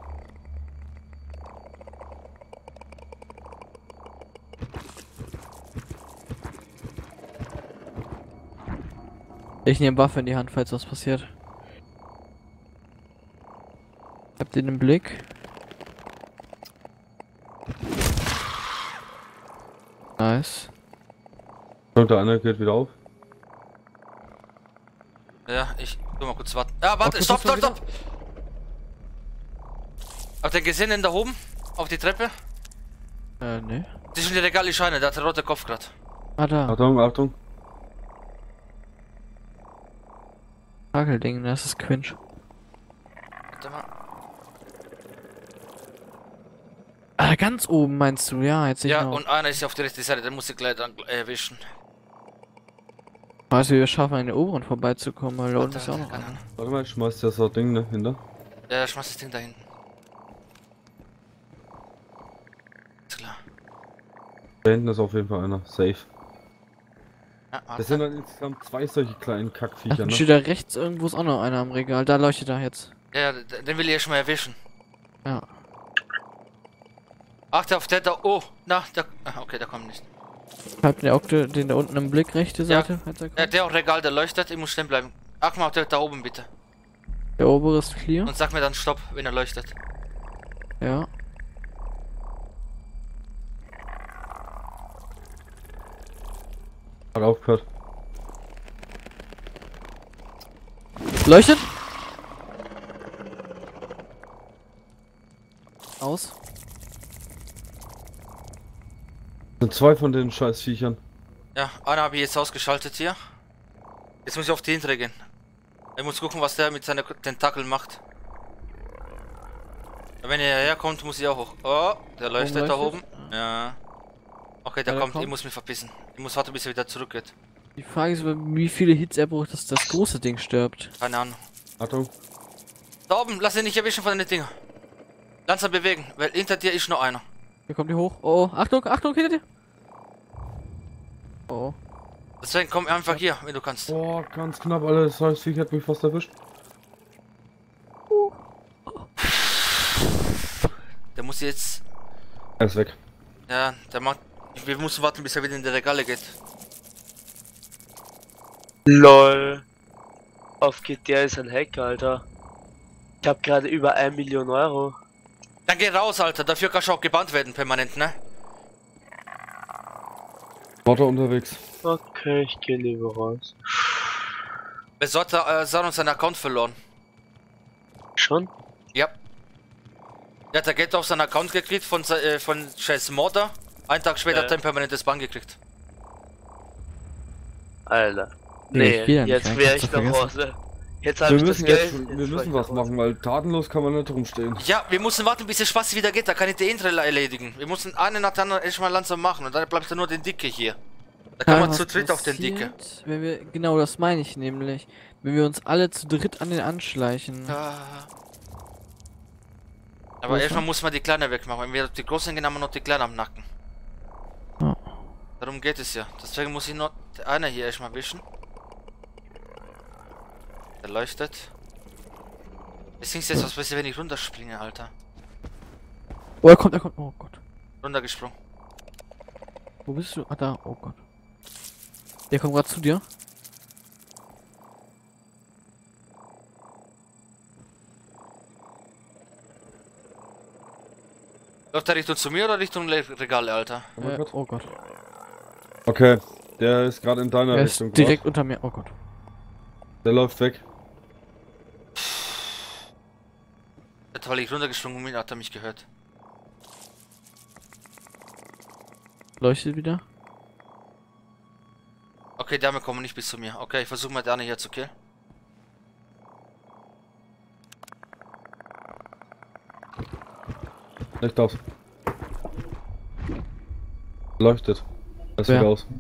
Ich nehme Waffe in die Hand, falls was passiert. Habt ihr den Blick? Nice. Und der andere geht wieder auf. Ja, ich. Tu mal kurz warten. Ja, warte, Okay, stopp, das war stopp, stopp! Habt ihr gesehen, den da oben? Auf die Treppe? Äh, ne. Zwischen die Regale Scheine, der hat der rote Kopf grad. Ah, da. Achtung, Achtung. Hakelding, das ist Quinch. Warte mal. Ah, ganz oben meinst du? Ja, jetzt sehe ich Ja, noch. und einer ist auf der rechten Seite, den muss ich gleich dann erwischen. Also wir schaffen an den oberen vorbeizukommen, weil da unten Warte, ist ja auch noch keine einer. Ahnung. Warte mal, ich schmeiß dir so ein Ding, ne, hinter. Ja, schmeiß das Ding da hinten. Ist klar. Da hinten ist auf jeden Fall einer. Safe. Ja, Das sind warte. dann insgesamt zwei solche kleinen Ach, Kackviecher, dann ne? steht da rechts irgendwo ist auch noch einer am Regal. Da leuchtet er jetzt. Ja, ja, den will ich erst mal erwischen. Ja. Achte auf der da. Oh, na, der. Ah, okay, der kommt nicht. Habt ihr auch den, den da unten im Blick, rechte Seite? Falls er kommt? Ja, der auch Regal, der leuchtet, ich muss stehen bleiben. Achte mal auf der da oben bitte. Der obere ist clear. Und sag mir dann Stopp, wenn er leuchtet. Ja. Hat aufgehört. Leuchtet! Aus. Das sind zwei von den scheiß Viechern. Ja, einer habe ich jetzt ausgeschaltet hier. Jetzt muss ich auf die hintere gehen. Ich muss gucken, was der mit seinen Tentakeln macht. Wenn ihr herkommt, muss ich auch hoch. Oh, der leuchtet da leuchtet? oben. Ja. Okay, der Ja, der kommt. kommt. Ich muss mich verbissen. Ich muss warten, bis er wieder zurückgeht. Die Frage ist, wie viele Hits er braucht, dass das große Ding stirbt. Keine Ahnung. Achtung. Da oben, lass ihn nicht erwischen von den Dingen. Langsam bewegen, weil hinter dir ist noch einer. Hier kommt die hoch. Oh, Achtung, Achtung, hinter dir. Oh. Deswegen komm einfach hier, wenn du kannst. Boah, ganz knapp, Alter. Das heißt, Viech hat mich fast erwischt. Der muss jetzt. Er ist weg. Ja, der macht. Wir müssen warten, bis er wieder in die Regale geht. LOL. Auf G T A ist ein Hacker, Alter. Ich hab gerade über ein Million Euro. Dann geh raus, Alter. Dafür kannst du auch gebannt werden, permanent, ne? Warte unterwegs. Okay, ich gehe lieber raus. Wir sollten äh, sie hat uns seinen Account verloren. Schon? Ja. Der hat der Geld auf seinen Account gekriegt von, se- äh, von scheiß Morder. Einen Tag später Ja. hat er ein permanentes Bann gekriegt. Alter. Nee, Nee, ich geh ja nicht jetzt rein, wäre kannst ich du nach vergessen. Hause. Jetzt hab Wir ich das müssen, Geld. jetzt, wir fahr müssen ich was nach Hause. machen, weil tatenlos kann man nicht rumstehen. Ja, wir müssen warten, bis der Spaß wieder geht. Da kann ich die Intra erledigen. Wir müssen eine nach der anderen erstmal langsam machen. Und dann bleibt nur den Dicke hier. Da kann man was zu dritt auf den Dicke. passiert, Wenn wir, genau, das meine ich nämlich. Wenn wir uns alle zu dritt an den anschleichen. Ah. Aber Wo ist erstmal er? muss man die Kleine wegmachen. Wenn wir die Großen gehen, haben wir noch die Kleine am Nacken. Ja. Darum geht es ja. Deswegen muss ich noch einer hier erstmal wischen. Der leuchtet. Es klingt jetzt was besser, wenn ich runterspringe, Alter. Oh, er kommt, er kommt. Oh Gott. Runtergesprungen. Wo bist du? Ah, da. Oh Gott. Der kommt gerade zu dir. Läuft er Richtung zu mir oder Richtung Le Regale, Alter? Oh mein Äh, Gott. oh Gott. Okay, der ist gerade in deiner Er Richtung. ist direkt unter mir. Oh Gott. grad. Der läuft weg. Jetzt, weil ich runtergesprungen bin, hat er mich gehört. Leuchtet wieder. Okay, die Dame kommen nicht bis zu mir. Okay, ich versuche mal die eine hier zu killen. Nicht aus. Leuchtet. Er ist Wer? wieder aus.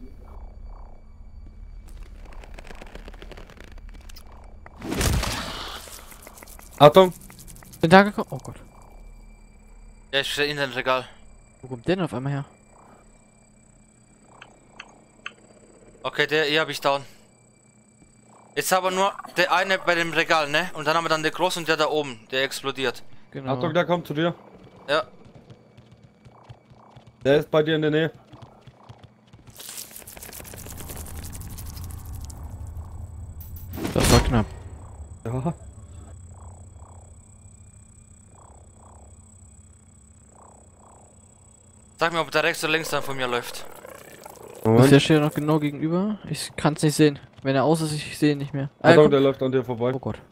Achtung! Bin da gekommen. Oh Gott. Ja, ich stehe in den Regal. Wo kommt der denn auf einmal her? Okay, der hier habe ich down. Jetzt aber nur der eine bei dem Regal, ne? Und dann haben wir dann der große und der da oben, der explodiert. Genau. Achtung, der kommt zu dir. Ja, Der ist bei dir in der Nähe. Das war knapp. Ja. sag mir, ob der rechts oder links dann von mir läuft. Ist der Moment. steht noch genau gegenüber? Ich kann es nicht sehen. Wenn er aus ist, ich sehe ihn nicht mehr. Ah, er Achtung, kommt. der läuft an dir vorbei. Oh Gott.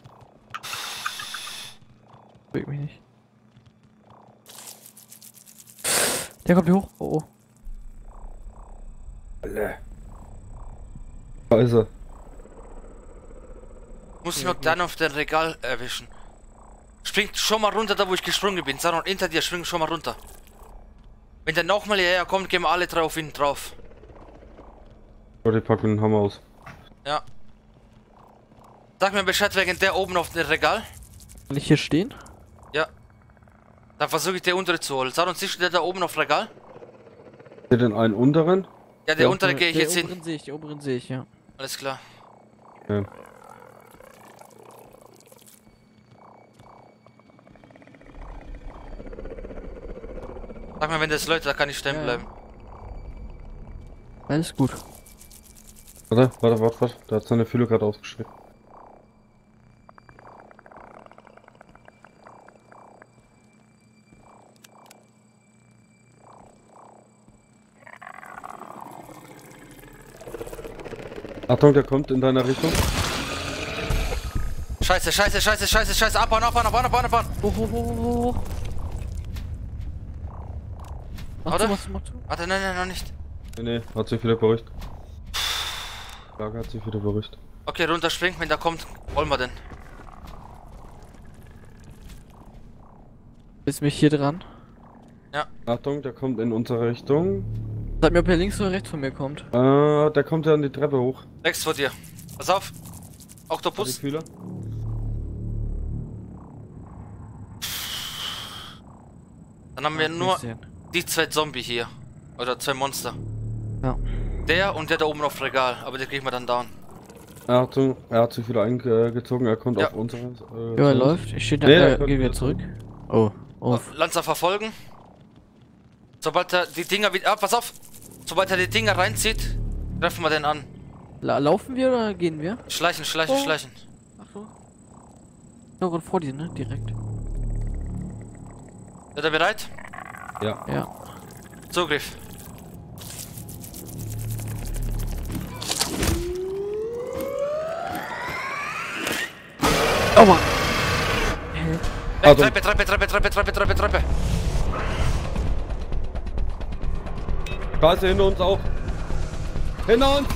Bewegt mich nicht. Der kommt hier hoch. Oh, oh. Da ist er. Muss ich Ja, noch dann auf den Regal erwischen. Springt schon mal runter, da wo ich gesprungen bin. Saron, hinter dir, spring schon mal runter. Wenn der nochmal hierher kommt, gehen wir alle drei auf ihn drauf. Warte, ich pack mir den Hammer aus. Ja. Sag mir Bescheid wegen der oben auf dem Regal. Kann ich hier stehen? Ja. Dann versuche ich der untere zu holen. Saron, siehst du der da oben auf Regal? Hier den einen unteren. Ja, der Ja. untere gehe ich Den jetzt hin. oberen sehe ich, den oberen sehe ich, ja. Alles klar. Ja. Sag mal, wenn das läuft, da kann ich stehen Ja, ja. bleiben. Alles gut. Warte, warte, warte, warte. Der hat seine Fühle gerade ausgestreckt. Achtung, der kommt in deiner Richtung. Scheiße, scheiße, scheiße, scheiße, scheiße. Abhauen, abhauen, abhauen, abhauen, abhauen. Hoch, hoch, hoch, hoch, hoch. Mach Oder? zu, mach zu, mach zu. Warte, nein, nein, noch nicht. Nee, nee, hat sich wieder beruhigt. Lager hat sich wieder beruhigt. Okay, runterspringen, wenn der kommt, wollen wir den. Ist mich hier dran. Achtung, der kommt in unsere Richtung. Sag mir, ob er links oder rechts von mir kommt. Äh, der kommt ja an die Treppe hoch. Rechts vor dir. Pass auf. Die Oktopus. Fühler. Dann haben wir Ah, nur nicht sehen. die zwei Zombie hier. Oder zwei Monster. Ja. Der und der da oben auf Regal. Aber den kriegen wir dann down. Achtung, er hat sich wieder eingezogen, er kommt Ja. auf unsere. Äh, Ja, er Seite. läuft. Ich stehe da. Nee, äh, der kommt gehen wir wieder zurück. Oh. Oh. Lanzer verfolgen. Sobald er die Dinger wieder... Ah, pass auf! Sobald er die Dinger reinzieht, treffen wir den an. La laufen wir oder gehen wir? Schleichen, schleichen, Oh. schleichen. Achtung. Ja, gerade vor dir, ne? Direkt. Seid ihr bereit? Ja. Ja. Zugriff. Aua! Hä? Hey, Achtung. Treppe, Treppe, Treppe, Treppe, Treppe, Treppe, Treppe. Da ist er hinter uns auch. Hinter uns!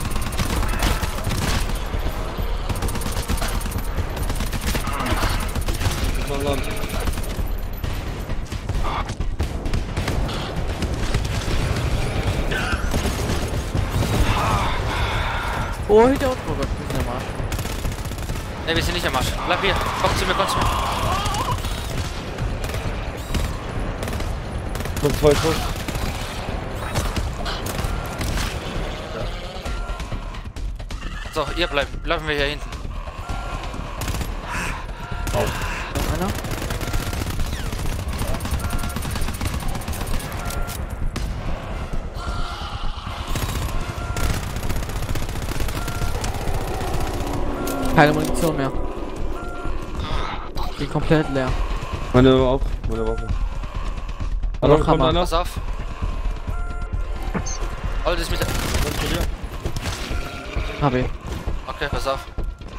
Ist noch Land. Oh, hinter uns. Oh Gott, wir sind am Arsch. Ne, wir sind nicht am Arsch. Bleib hier. Komm zu mir, komm zu mir. Noch zwei Schuss. So, ihr bleibt. Bleiben wir hier hinten. Noch einer? Keine Munition mehr. Die komplett leer. Meine auch, meine Waffe. Aber Achtung, kommt Hammer. einer. Pass auf. Oh, das ist mit der... Kommt zu dir. Hab ich. Okay, pass auf.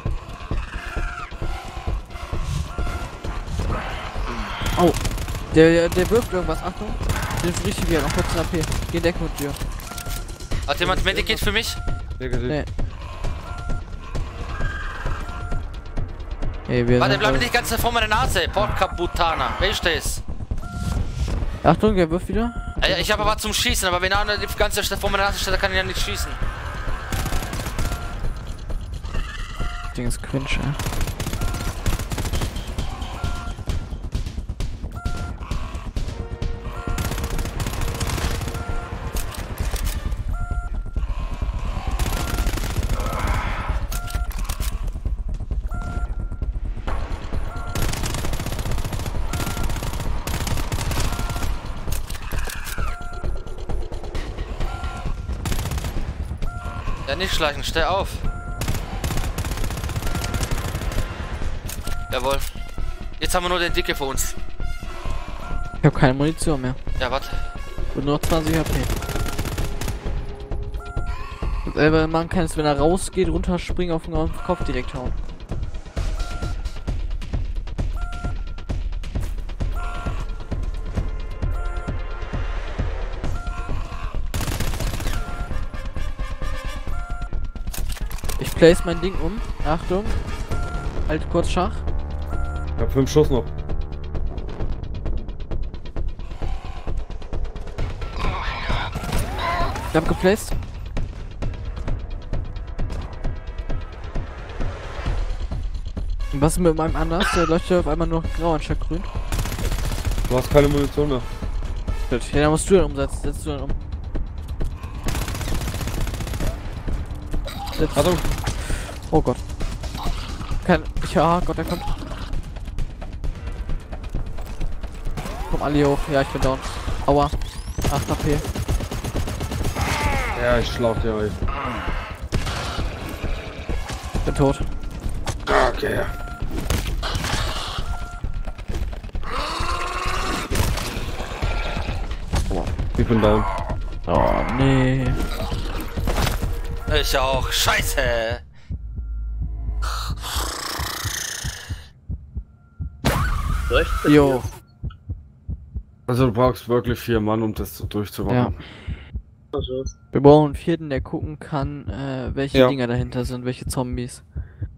Oh. Der, der, der wirft irgendwas. Achtung. Den ist richtig wieder. Noch vierzehn A P. Geh Deckung mit dir. Hat jemand Medikit für mich? Negativ. Nee. Hey, wir Warte, sind bleib voll- nicht ganz vor meiner Nase. Porca Butana. Wer ist das? Achtung, der wirft wieder. Äh, Ich habe aber zum Schießen, aber wenn einer die ganze Zeit vor meiner Nase steht, dann kann ich ja nicht schießen. Das Ding ist cringe, ey. Ja, nicht schleichen, steh auf. Jawohl. Jetzt haben wir nur den Dicke vor uns. Ich hab keine Munition mehr. Ja, warte. Und nur noch zwanzig A P. Das selber machen kann, ist, wenn er rausgeht, runterspringen, auf den Kopf direkt hauen. Ich place mein Ding um. Achtung. Halt kurz Schach. Ich hab fünf Schuss noch. Ich hab geplaced. Und was ist mit meinem anders? Der leuchtet auf einmal nur grau anstatt grün. Du hast keine Munition mehr. Gut, ja, dann musst du den umsetzen. Setzt du den um. Setz. Achtung! Oh Gott. Kein. Ich, ah Gott, der kommt. Kommen alle hier hoch. Ja, ich bin down. Aua. acht A P. Ja, ich schlauch dir euch. Bin tot. Okay. Ich bin down. Oh, nee. Ich auch. Scheiße. Recht? Jo. Also du brauchst wirklich vier Mann, um das so Ja. durchzumachen. Also, Wir brauchen einen vierten, der gucken kann, äh, welche Ja. Dinger dahinter sind, welche Zombies.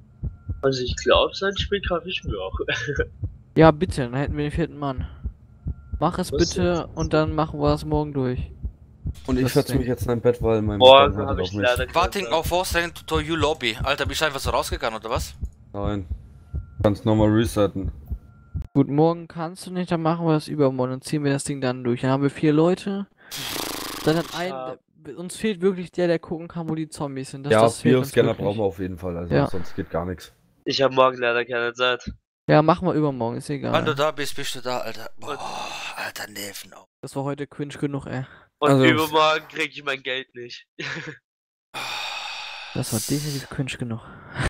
also ich glaube, sein Spiel kaufe ich mir auch. Ja, bitte, dann hätten wir den vierten Mann. Mach es Was bitte und dann machen wir es morgen durch. Und ich Das setze mich denk- jetzt in ein Bett, weil mein Morgen Bein habe wartet ich auf mich. leider keine Warting Zeit. auf Warstring to You Lobby. Alter, bist du einfach so rausgegangen, oder was? Nein. Du kannst nochmal resetten. Gut, morgen kannst du nicht, dann machen wir es übermorgen und ziehen wir das Ding dann durch. Dann haben wir vier Leute. Dann hat ein. Ja. Uns fehlt wirklich der, der gucken kann, wo die Zombies sind. Das, Ja, das fehlt uns Bioscanner wirklich. brauchen wir auf jeden Fall, also Ja. sonst geht gar nichts. Ich habe morgen leider keine Zeit. Ja, machen wir übermorgen, ist Wann egal. du da bist, bist du da, Alter. Boah, Alter, Nerven auf. Das war heute cringe genug, ey. Und Also- übermorgen kriege ich mein Geld nicht. Das war definitiv cringe genug.